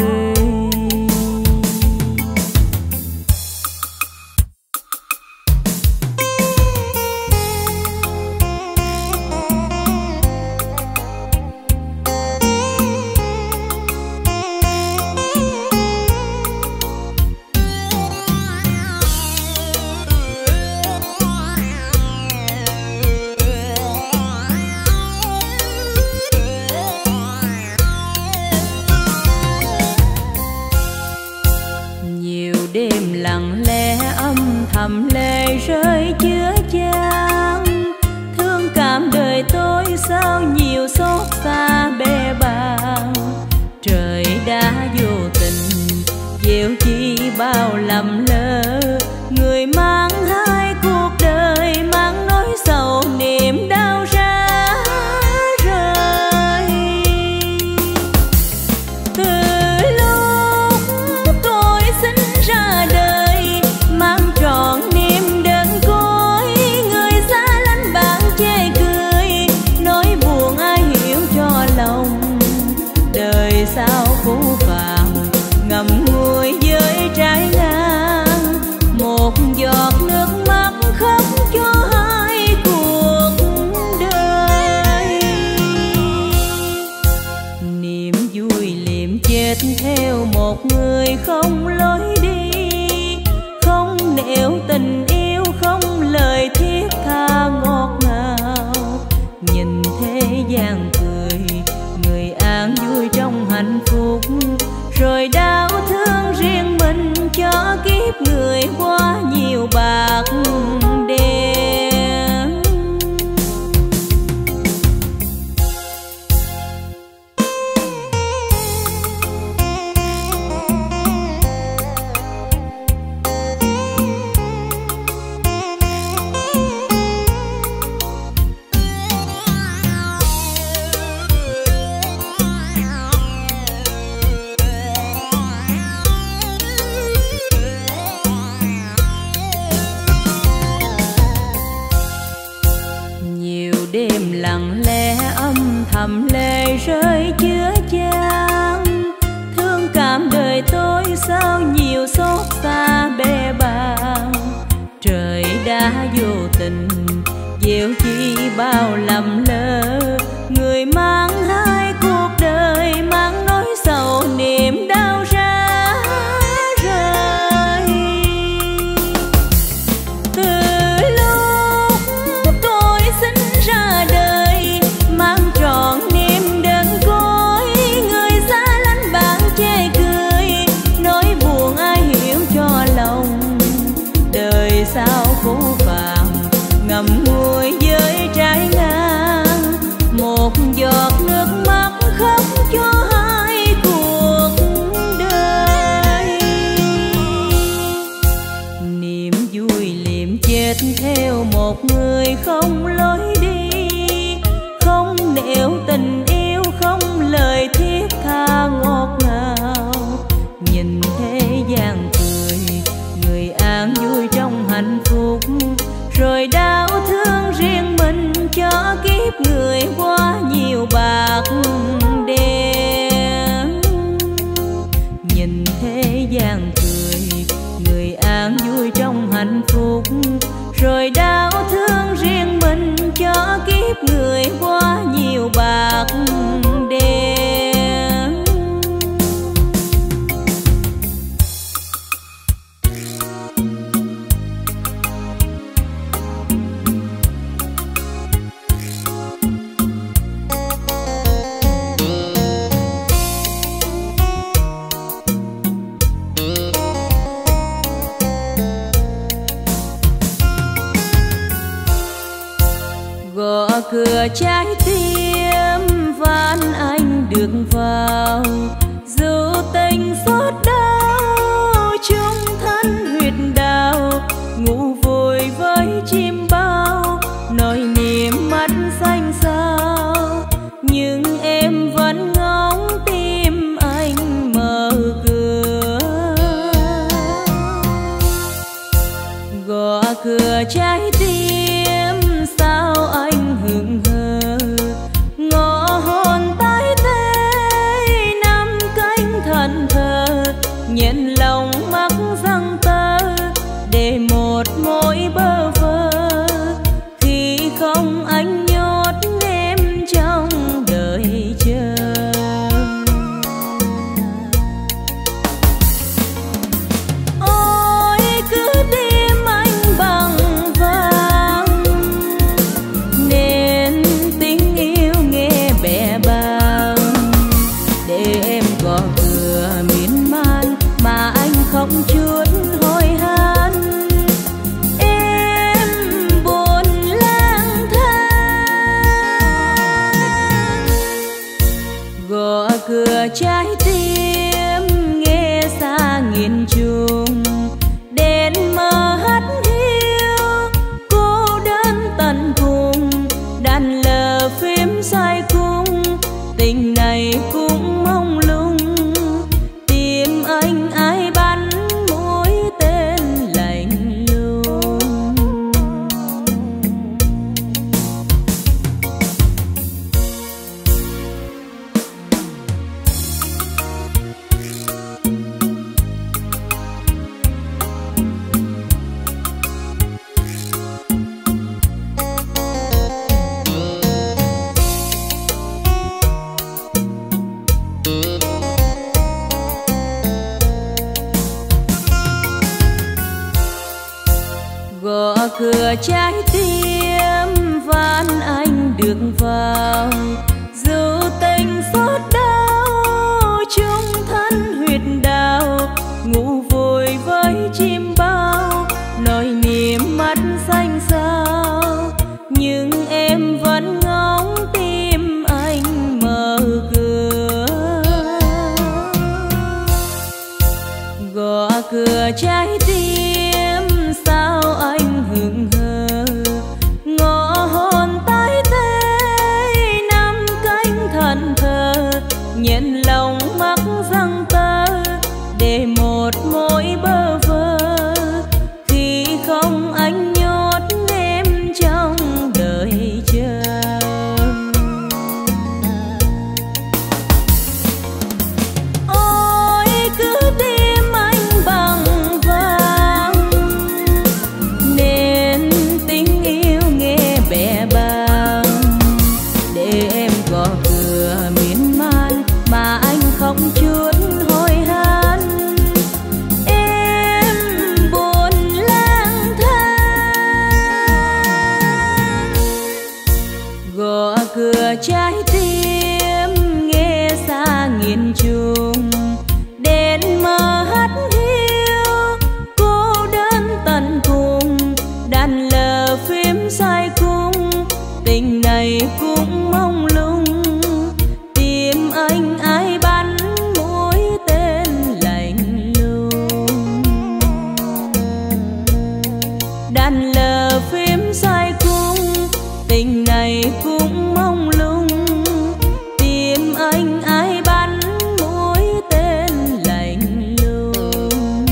người qua nhiều bạc đen. Đêm lặng lẽ âm thầm lệ rơi chứa chan, thương cảm đời tôi sao nhiều xót xa bề bàng. Trời đã vô tình gieo chi bao lầm lỡ, người mang hai cuộc đời mang nỗi sầu niềm đau ra rời. Từ lúc tôi sinh ra đời mang trọn niềm đơn côi, người xa lánh bạn chê cười, nỗi buồn ai hiểu cho lòng. Đời sao phũ phàng ngậm ngùi với trái ngang, một giọt nước mắt khóc cho hai cuộc đời. Niềm vui liệm chết theo một người không lối đi, không nẻo tình yêu không lời thiết tha ngọt ngào. Nhìn thế gian cười người an vui trong hạnh phúc, rồi đau thương riêng mình cho kiếp người qua nhiều bạc đen. Nhìn thế gian cười người an vui trong hạnh phúc, rồi đau thương riêng mình cho kiếp người qua nhiều bạc đen. Gõ cửa trái tim van anh được vào, dù tình xót đau chung thân huyệt đau. Ngủ vùi với chim bao nỗi niềm mắt xanh xao, nhưng em vẫn ngóng tim anh mở cửa. Gõ cửa trái tim sao anh hững hờ, ngõ hồn tái tê năm cánh thần thờ. Nhận lòng mắc răng tơ để một mối bơ vơ, khi không anh nhốt em trong đời chờ. Ôi cứ tim anh bằng vàng, nên tiếng yêu nghe bẽ bàng. Để em gõ cửa miên man mà anh không chút hối hận. Em buồn lang thang, gõ cửa trái tim nghe xa nghìn trùng. Đèn mờ hắt hiu cô đơn tận cùng, đàn lờ phím sai cung. Tình này cũng mông lung, tim anh ai bắn mũi tên lạnh lùng. Gõ cửa trái tim van anh được vào, dù tình xót đau chung thân huyệt đau. Ngủ vùi với chim bao say cung, tình này cũng mông lung. Tìm anh ai bắn mũi tên lạnh lùng. Đàn lờ phím say cung, tình này cũng mông lung. Tìm anh ai bắn mũi tên lạnh lùng.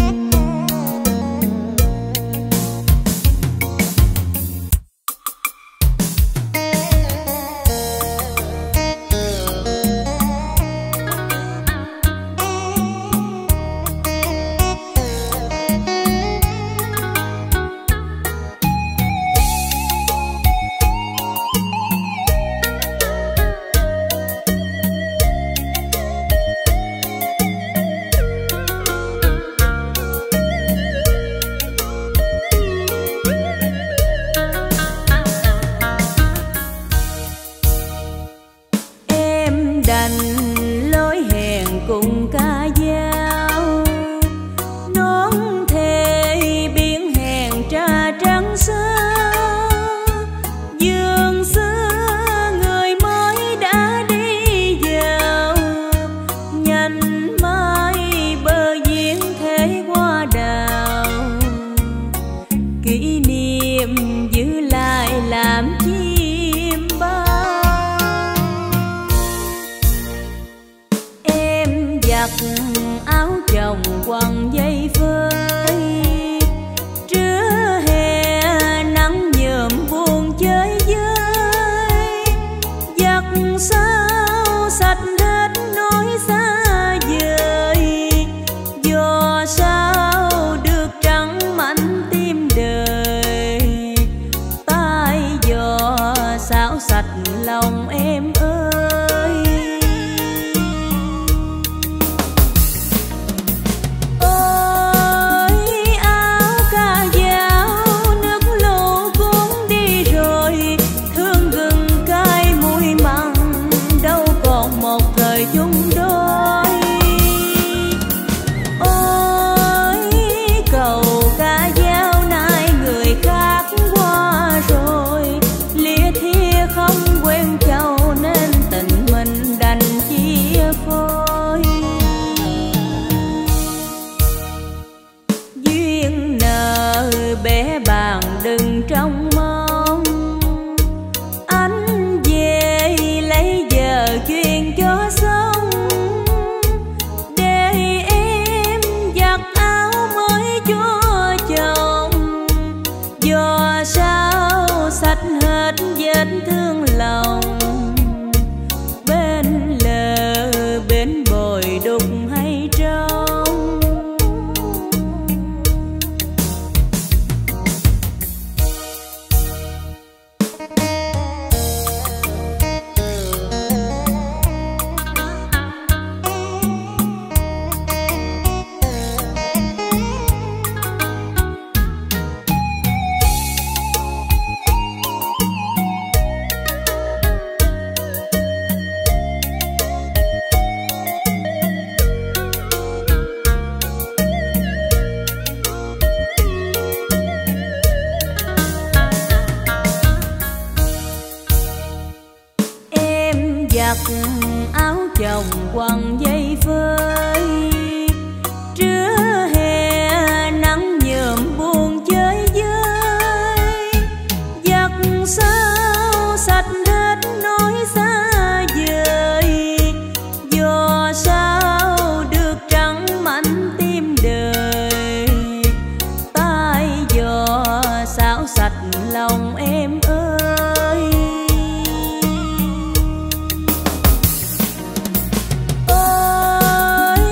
Ôi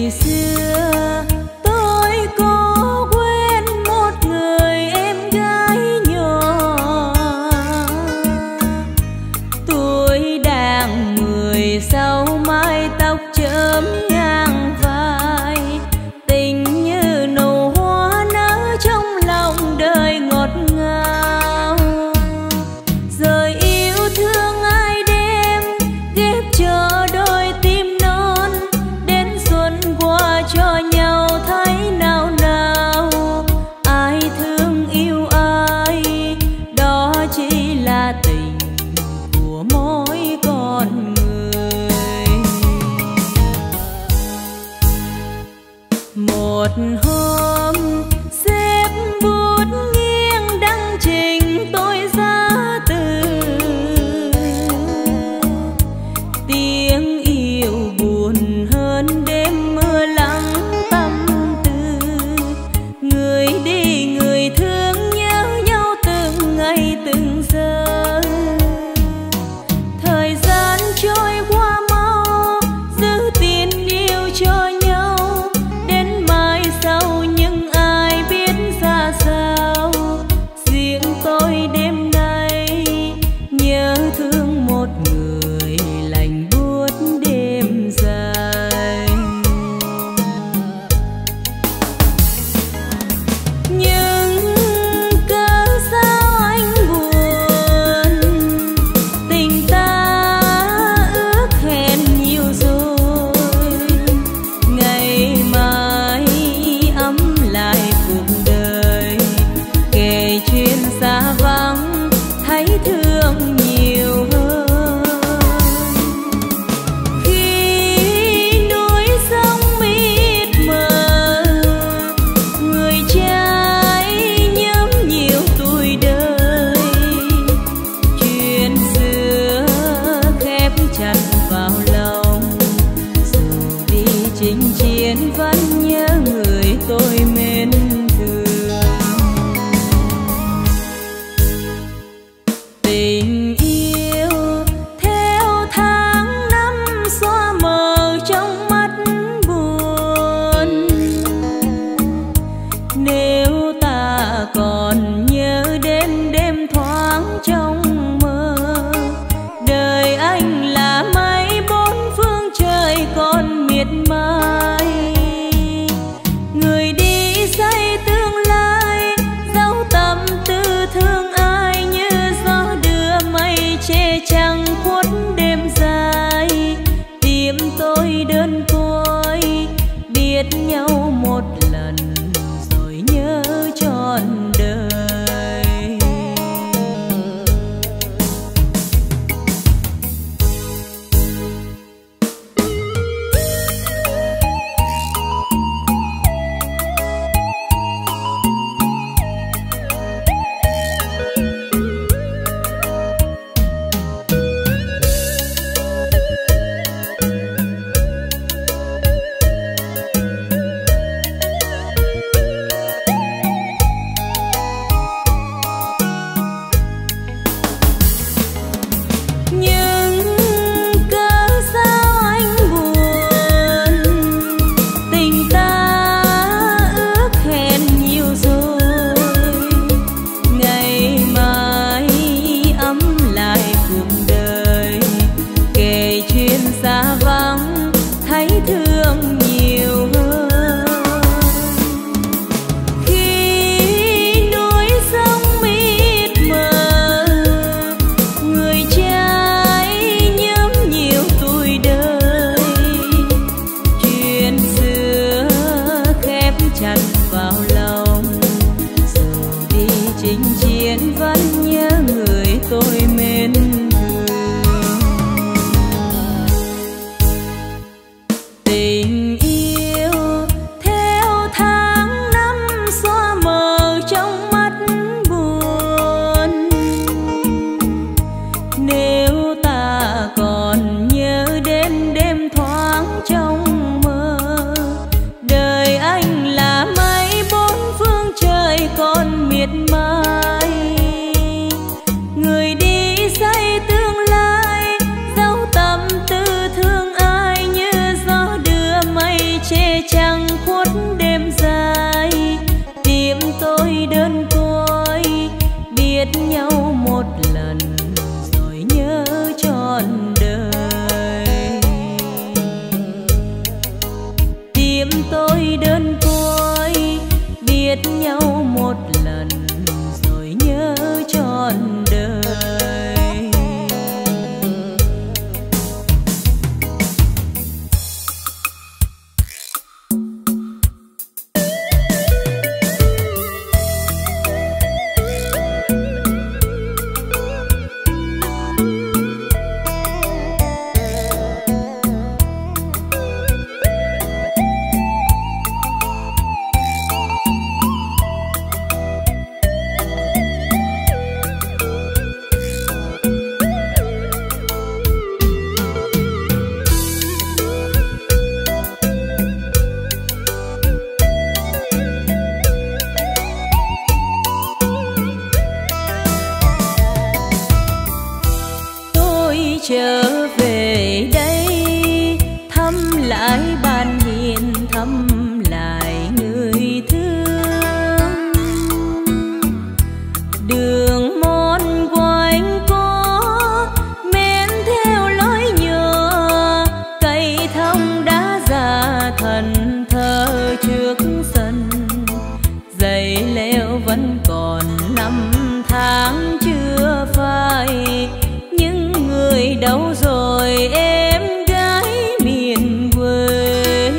ngày xưa tôi có quen một người em gái nhỏ, tuổi đang mười sáu, mái tóc chớm ngang vai, tình như nụ hoa nở trong lòng đời ngọt ngào. Rồi yêu thương ai đêm ghép cho đôi tim non, đến xuân qua cho nhau thấy nào nào. Ai thương yêu ai, đó chỉ là tình của mỗi con người. Một hôm xếp bút nghiêng đăng trình tôi ra từ, tiếng yêu buồn hơn đêm mưa lắng tâm tư. Người đi người thương nhớ nhau từng ngày từng giờ, thời gian trôi qua mau giữ tin yêu cho nhau. Đến mai sau nhưng ai biết ra sao, riêng tôi đêm nay nhớ thương một người lạnh buốt đêm dài. Nhưng cớ sao anh buồn, tình ta ước hẹn nhiều rồi. Ngày mai ấm lại cuộc đời, kể chuyện xa vắng thấy thương nhiều hơn. Khi núi sông mịt mờ, người trai nhớ nhiều tuổi đời. Chuyện xưa khép chặt vào lòng, dù đi chinh chiến vẫn nhớ người tôi mến thương. Tình yêu theo tháng năm xóa mờ trong mắt buồn. Nếu ta còn nhớ đêm đêm thoáng trong mơ, đời anh là mây bốn phương trời còn miệt mài. Người đi say trăng khuất đêm dài, tìm tôi đơn côi biết nhau một lần rồi nhớ trọn đời. Tìm tôi đơn côi biết nhau một lần rồi nhớ trọn đời. Trở về đây thăm lại bàn hiền, thăm lại người thương. Đường mòn quanh có men theo lối nhựa, cây thông đã già thần thờ trước sân. Giày leo vẫn còn năm tháng chưa phai, người đâu rồi em gái miền quê.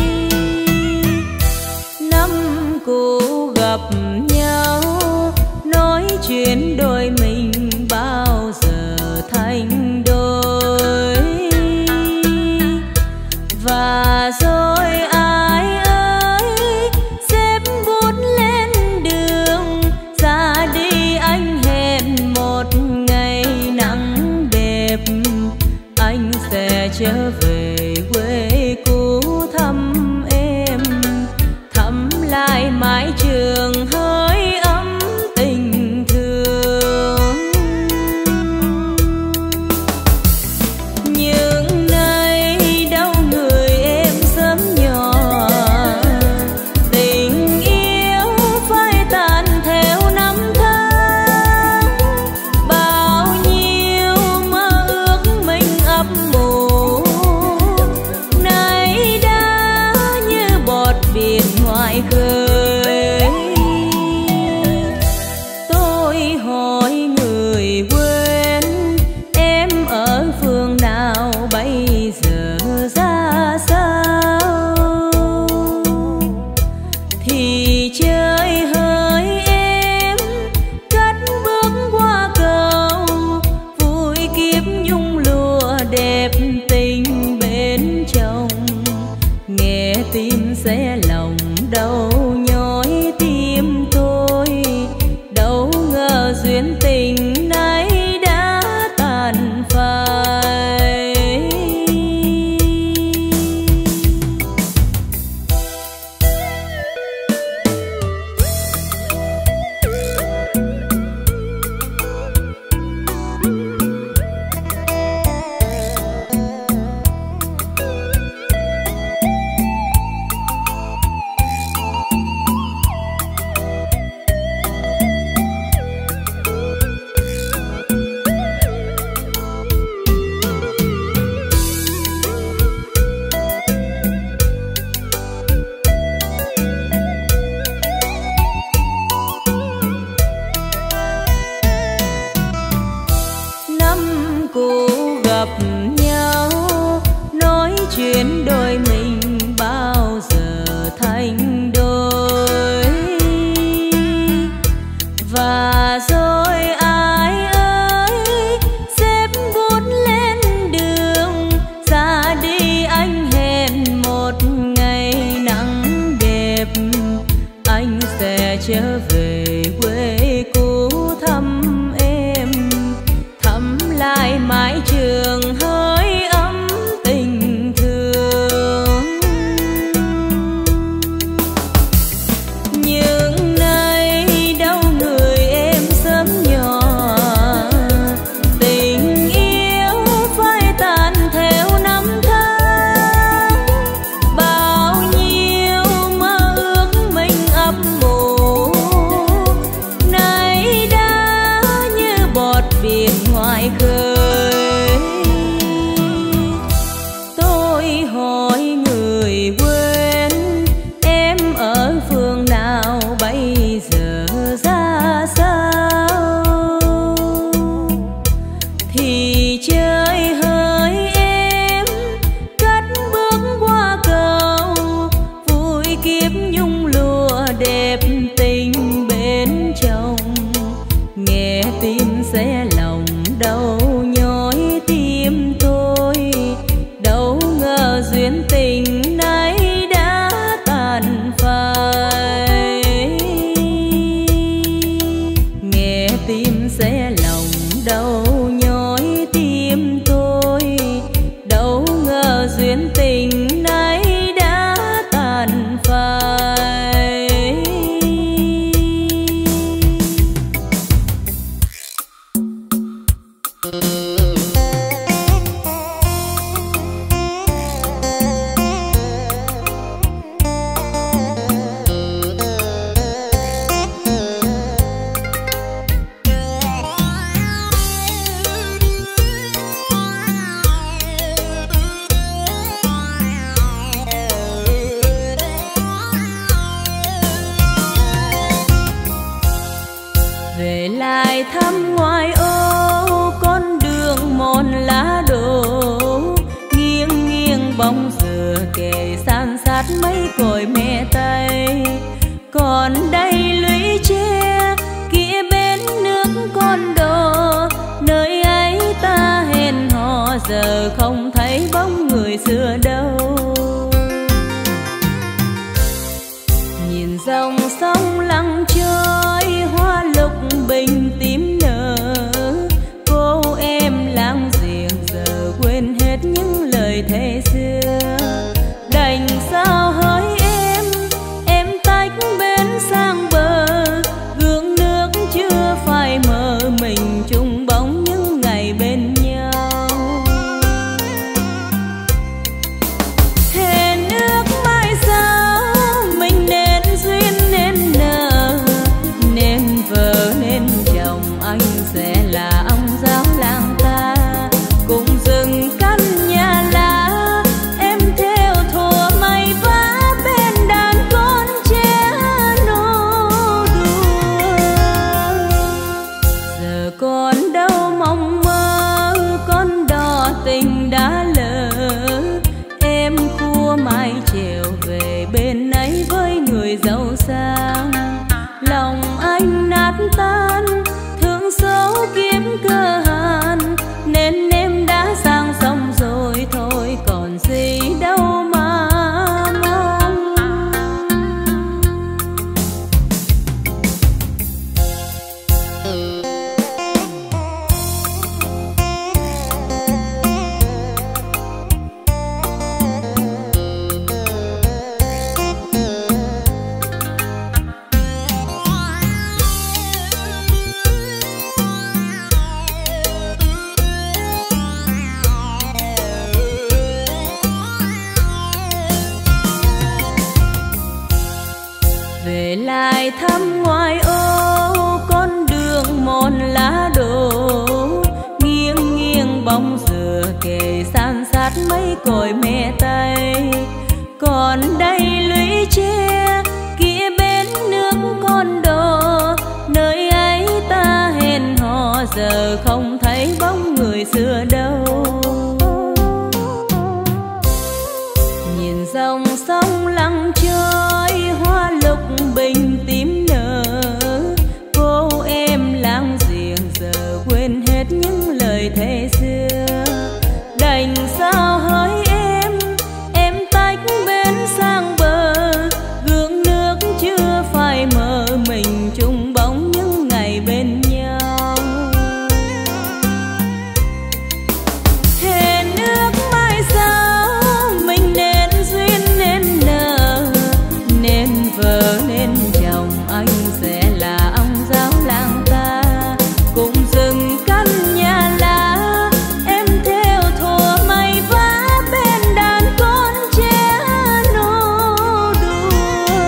Năm cũ gặp nhau nói chuyện đôi mình bao giờ thành đôi. Và rồi ai ơi xếp bút lên đường, ra đi anh hẹn một ngày nắng anh sẽ trở về quê cũ thăm em, thăm lại mái trường hơi ấm tình thương. Nhưng nay đâu người em sớm nhỏ, tình yêu phai tàn theo năm tháng. Bao nhiêu mơ ước mình ấp ủ nay đã như bọt biển ngoài khơi. Tôi hỏi người quên em ở phương nào bây giờ ra sao, thì chơi hỡi em cất bước qua cầu, vui kiếp nhung lụa đẹp tình bên chồng. Nghe tim xé lòng đau nhói tim tôi, đâu ngờ duyên tình này đã tàn phai. thăm ngoài ô, con đường một lá đổ, nghiêng nghiêng bóng dừa kề san sát mấy cội mẹ Tây. Còn đây lũy tre kia bên nước Con Đò, nơi ấy ta hẹn hò giờ không thấy bóng người xưa đâu. Nhìn dòng sông lặng trôi, hoa lục bình tím nở, cô em láng giềng giờ quên hết những lời thề xưa. Đành sao hỡi em, em tách bến sang bờ, gương nước chưa phai mờ mình chung bóng những ngày bên nhau. Thề nước mai sau mình nên duyên nên nợ, nên vợ nên chồng, anh sẽ là ông giáo làng ta. Cùng rừng căn nhà lá, em theo thùa mây vá bên đàn con trẻ nô đùa. Giờ còn đâu mong mơ, con đò tình đã lỡ, em khua mái chèo về bên ấy với người giàu sang. Lòng anh nát tan, thương xấu kiếm cơ hàn, nên em đã sang sông rồi thôi còn gì đâu mà mong. Về lại thăm ngoài ô, con đường một lá đổ, nghiêng nghiêng bóng dừa kề san sát mấy cội mẹ Tây. Còn đây lũy tre kia bên nước Con Đò, nơi ấy ta hẹn hò giờ không thấy bóng người xưa đâu. Nhìn dòng sông lặng trôi, hoa lục bình tím nở, cô em láng giềng giờ quên hết những lời thề xưa. Đành sao hỡi em, em tách bến sang bờ, gương nước chưa phai mờ mình chung bóng những ngày bên nhau. Thề nước mai sau mình nên duyên nên nợ, nên vợ nên chồng, anh sẽ là ông giáo làng ta. Cùng rừng căn nhà lá, em theo thùa mây vá bên đàn con trẻ nô đùa.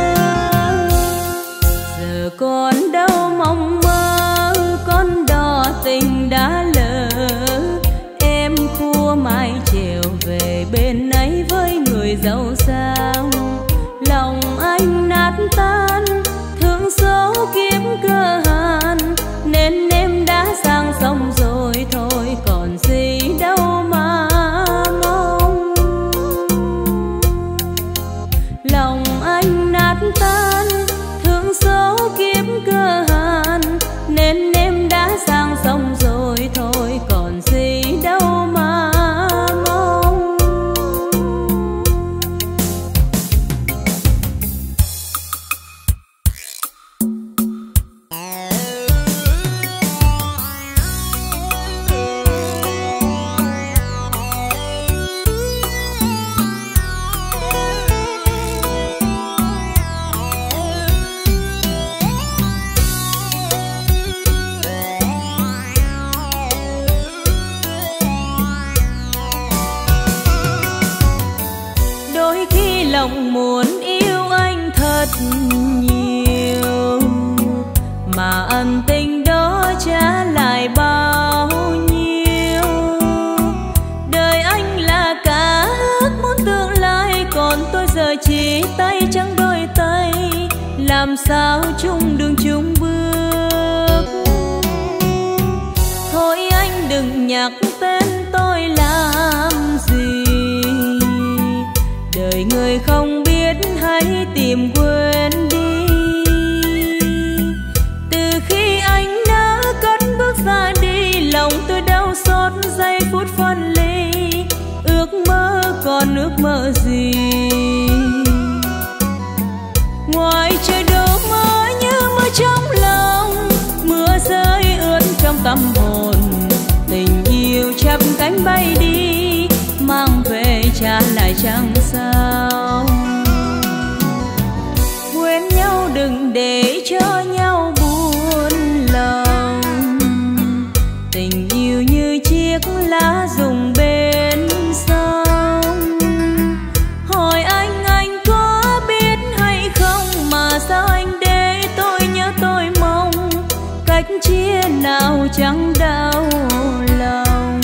Giờ còn đâu mong mơ, con đò tình đã lỡ, em khua mái chèo về bên ấy với người giàu sang. Lòng anh nát tan, thương xấu kiếm cơ hàn, nên em đã sang sông rồi thôi còn gì đâu mà mong. Lòng anh nát tan, thương xấu kiếm cơ hàn, nên em đã sang sông rồi thôi còn gì đâu mà mong. Đôi khi lòng muốn yêu anh thật nhiều, mà ân tình đó trả lại bao nhiêu. Đời anh là cả ước muốn tương lai, còn tôi giờ chỉ tay trắng đôi tay, làm sao chung đường chung bước. nhắc tên tôi làm gì. Đời người không biết hãy tìm quên đi. Từ khi anh đã cất bước ra đi, lòng tôi đau xót giây phút phân ly. Ước mơ còn ước mơ gì, ngoài trời đổ mưa như mưa trong lòng. Mưa rơi ướt trong tâm hồn, tình yêu chắp cánh bay đi, mang về trả lại chẳng sao. Quên nhau đừng để cho nhau buồn lòng. Tình yêu như chiếc lá rụng bên sông. Hỏi anh anh có biết hay không, mà sao anh để tôi nhớ tôi mong. Cách chia nào chẳng đau lòng.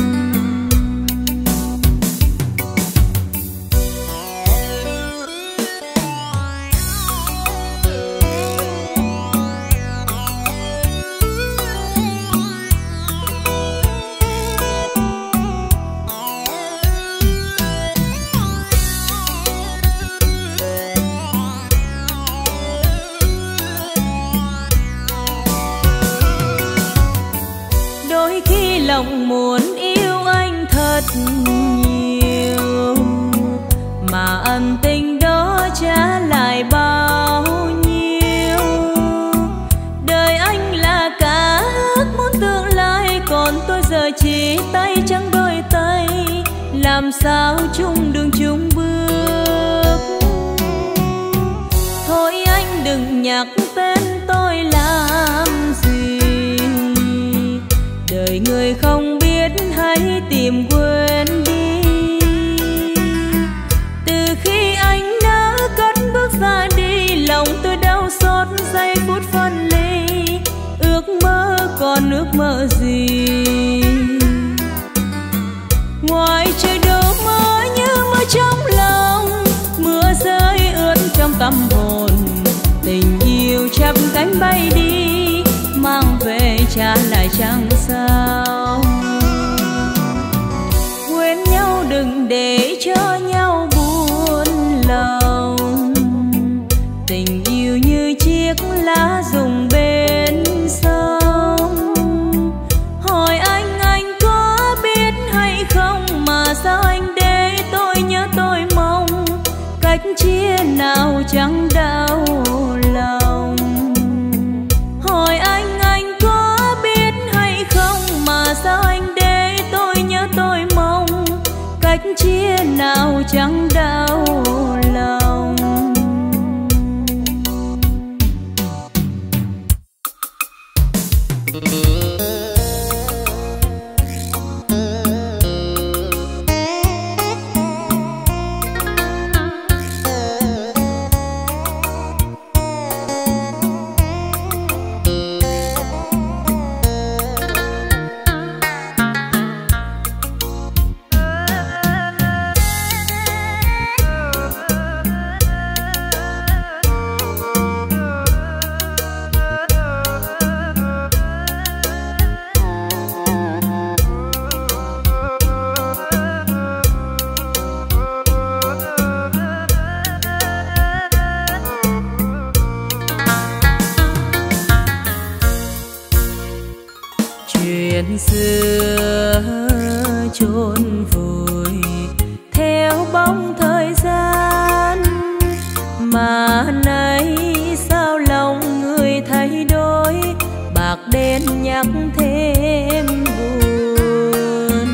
Lòng muốn yêu anh thật nhiều, mà ân tình đó trả lại bao nhiêu. Đời anh là cả ước muốn tương lai, còn tôi giờ chỉ tay trắng đôi tay. Làm sao chung đường chung bước. Thôi anh đừng nhắc tên tôi làm gì. Đời người không biết hãy tìm quên đi. Từ khi anh đã cất bước ra đi, lòng tôi đau xót giây phút phân ly. Ước mơ còn ước mơ gì, ngoài trời đổ mưa như mưa trong lòng. Mưa rơi ướt trong tâm hồn, tình yêu chắp cánh bay đi, mang về trả lại chẳng sao. Quên nhau đừng để cho nhau buồn lòng. Tình yêu như chiếc lá rụng bên sông. Hỏi anh anh có biết hay không, mà sao anh để tôi nhớ tôi mong. Cách chia nào chẳng đau lòng. Hỏi anh anh có biết hay không, mà sao anh để tôi nhớ tôi mong. Cách chia nào chẳng đau lòng. Chuyện xưa chôn vùi theo bóng thời gian, mà nay sao lòng người thay đổi, bạc đen nhắc thêm buồn.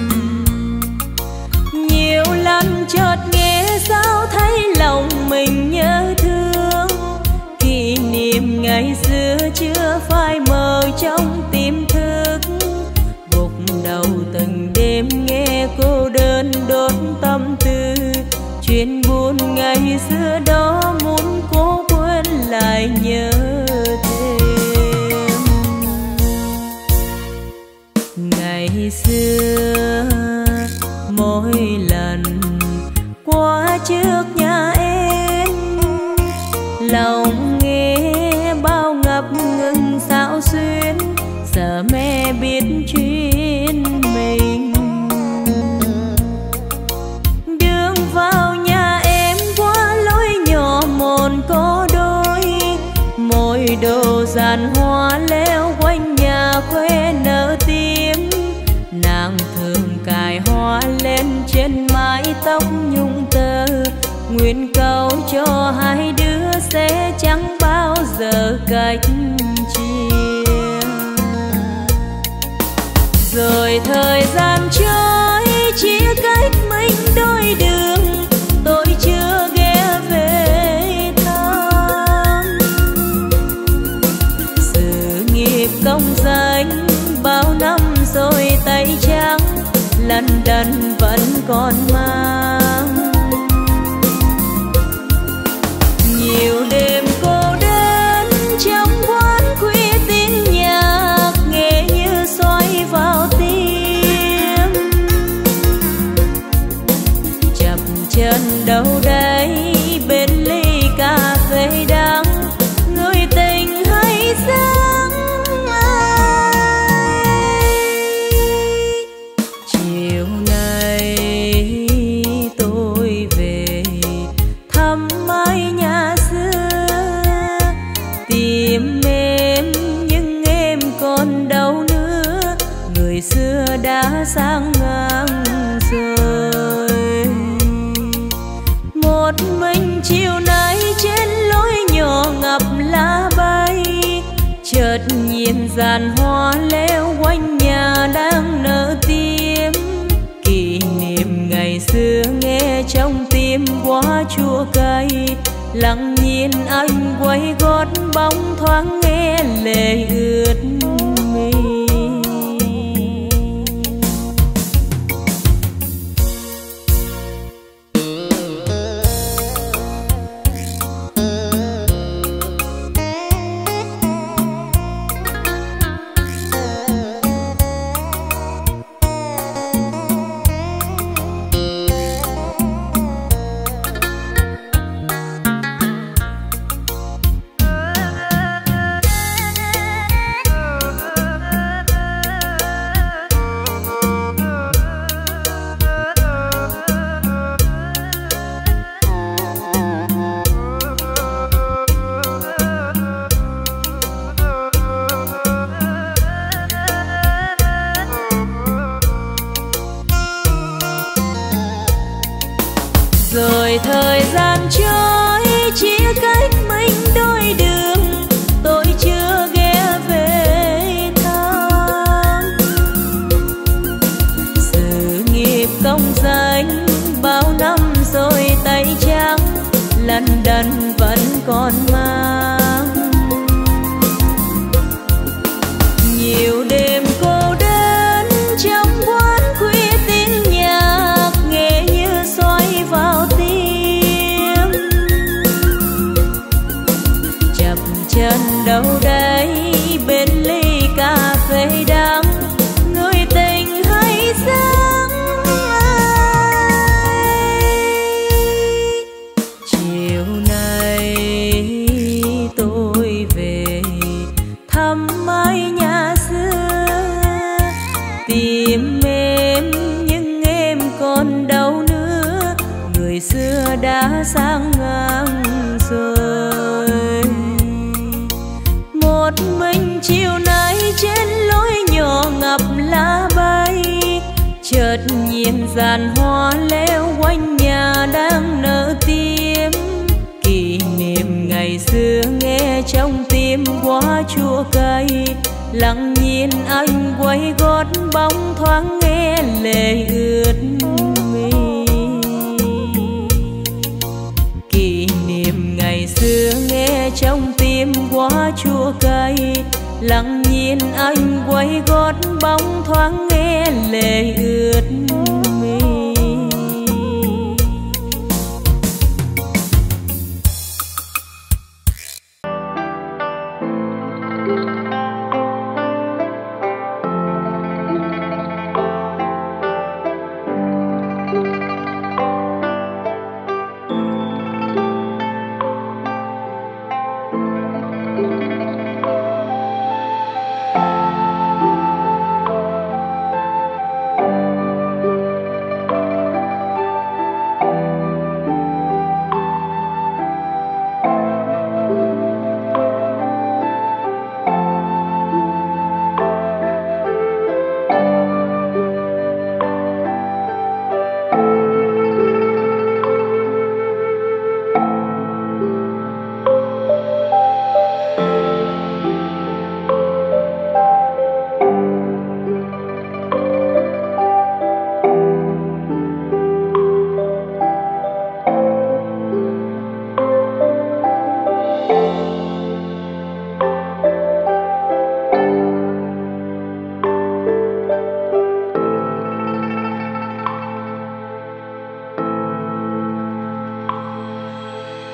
Nhiều lần chợt nghe sao thấy lòng mình nhớ thương, kỷ niệm ngày xưa chưa phai mờ trong tim thức. Gục đầu từng đêm nghe cô đơn đốt tâm tư, chuyện buồn ngày xưa đó muốn cố quên lại nhớ thêm. Ngày xưa mỗi lần qua trước nhà em, lòng nghe bao ngập ngừng xao xuyến, giờ mẹ biết chuyện mình. đồ giàn hoa leo quanh nhà khuê nở tím. Nàng thường cài hoa lên trên mái tóc nhung tơ, nguyện cầu cho hai đứa sẽ chẳng bao giờ cách chia. Rồi thời gian trôi chia cách mình đôi đường, tôi chưa ghé về thăm. Sự nghiệp công danh bao năm rồi tay trắng, lăn đần vẫn còn mang. Nhiều đêm cô đơn trong quán khuya tiếng nhạc nghe như xoay vào tim. Chập chân đâu đây bên ly cà phê đắng, người tình hay dáng ai. Chiều nay tôi về thăm mái nhà xưa, tìm em nhưng em còn đâu nữa, người xưa đã sang ngang rồi. Một mình chiều nay trên lối nhỏ ngập lá bay, chợt nhìn giàn hoa leo quanh nhà đang nở tím. Kỷ niệm ngày xưa nghe trong tim quá chua cay, lặng nhìn anh quay gót bóng thoáng nghe lệ ướt mi. Rồi thời gian trôi chia cách mình đôi đường, tôi chưa ghé về thăm. Sự nghiệp công danh bao năm rồi tay trắng, lăn đần vẫn còn mang. Nhiều đêm cô đơn trong quán khuya tiếng nhạc nghe như xoay vào tim. Chập chân đâu đây bên ly cà phê đắng, người tình hay dáng ai. Chiều nay tôi về thăm mái nhà xưa, tìm em nhưng em còn đâu nữa, người xưa đã sang ngang rồi. Một mình chiều nay trên lối nhỏ ngập lá bay, chợt nhìn giàn hoa leo quanh nhà đang nở tím. Kỷ niệm ngày xưa nghe trong tim quá chua cay, lặng nhìn anh quay gót bóng thoáng nghe lệ ướt mi. Kỷ niệm ngày xưa nghe trong tim quá chua cay, lặng nhìn anh quay gót bóng thoáng nghe lệ ướt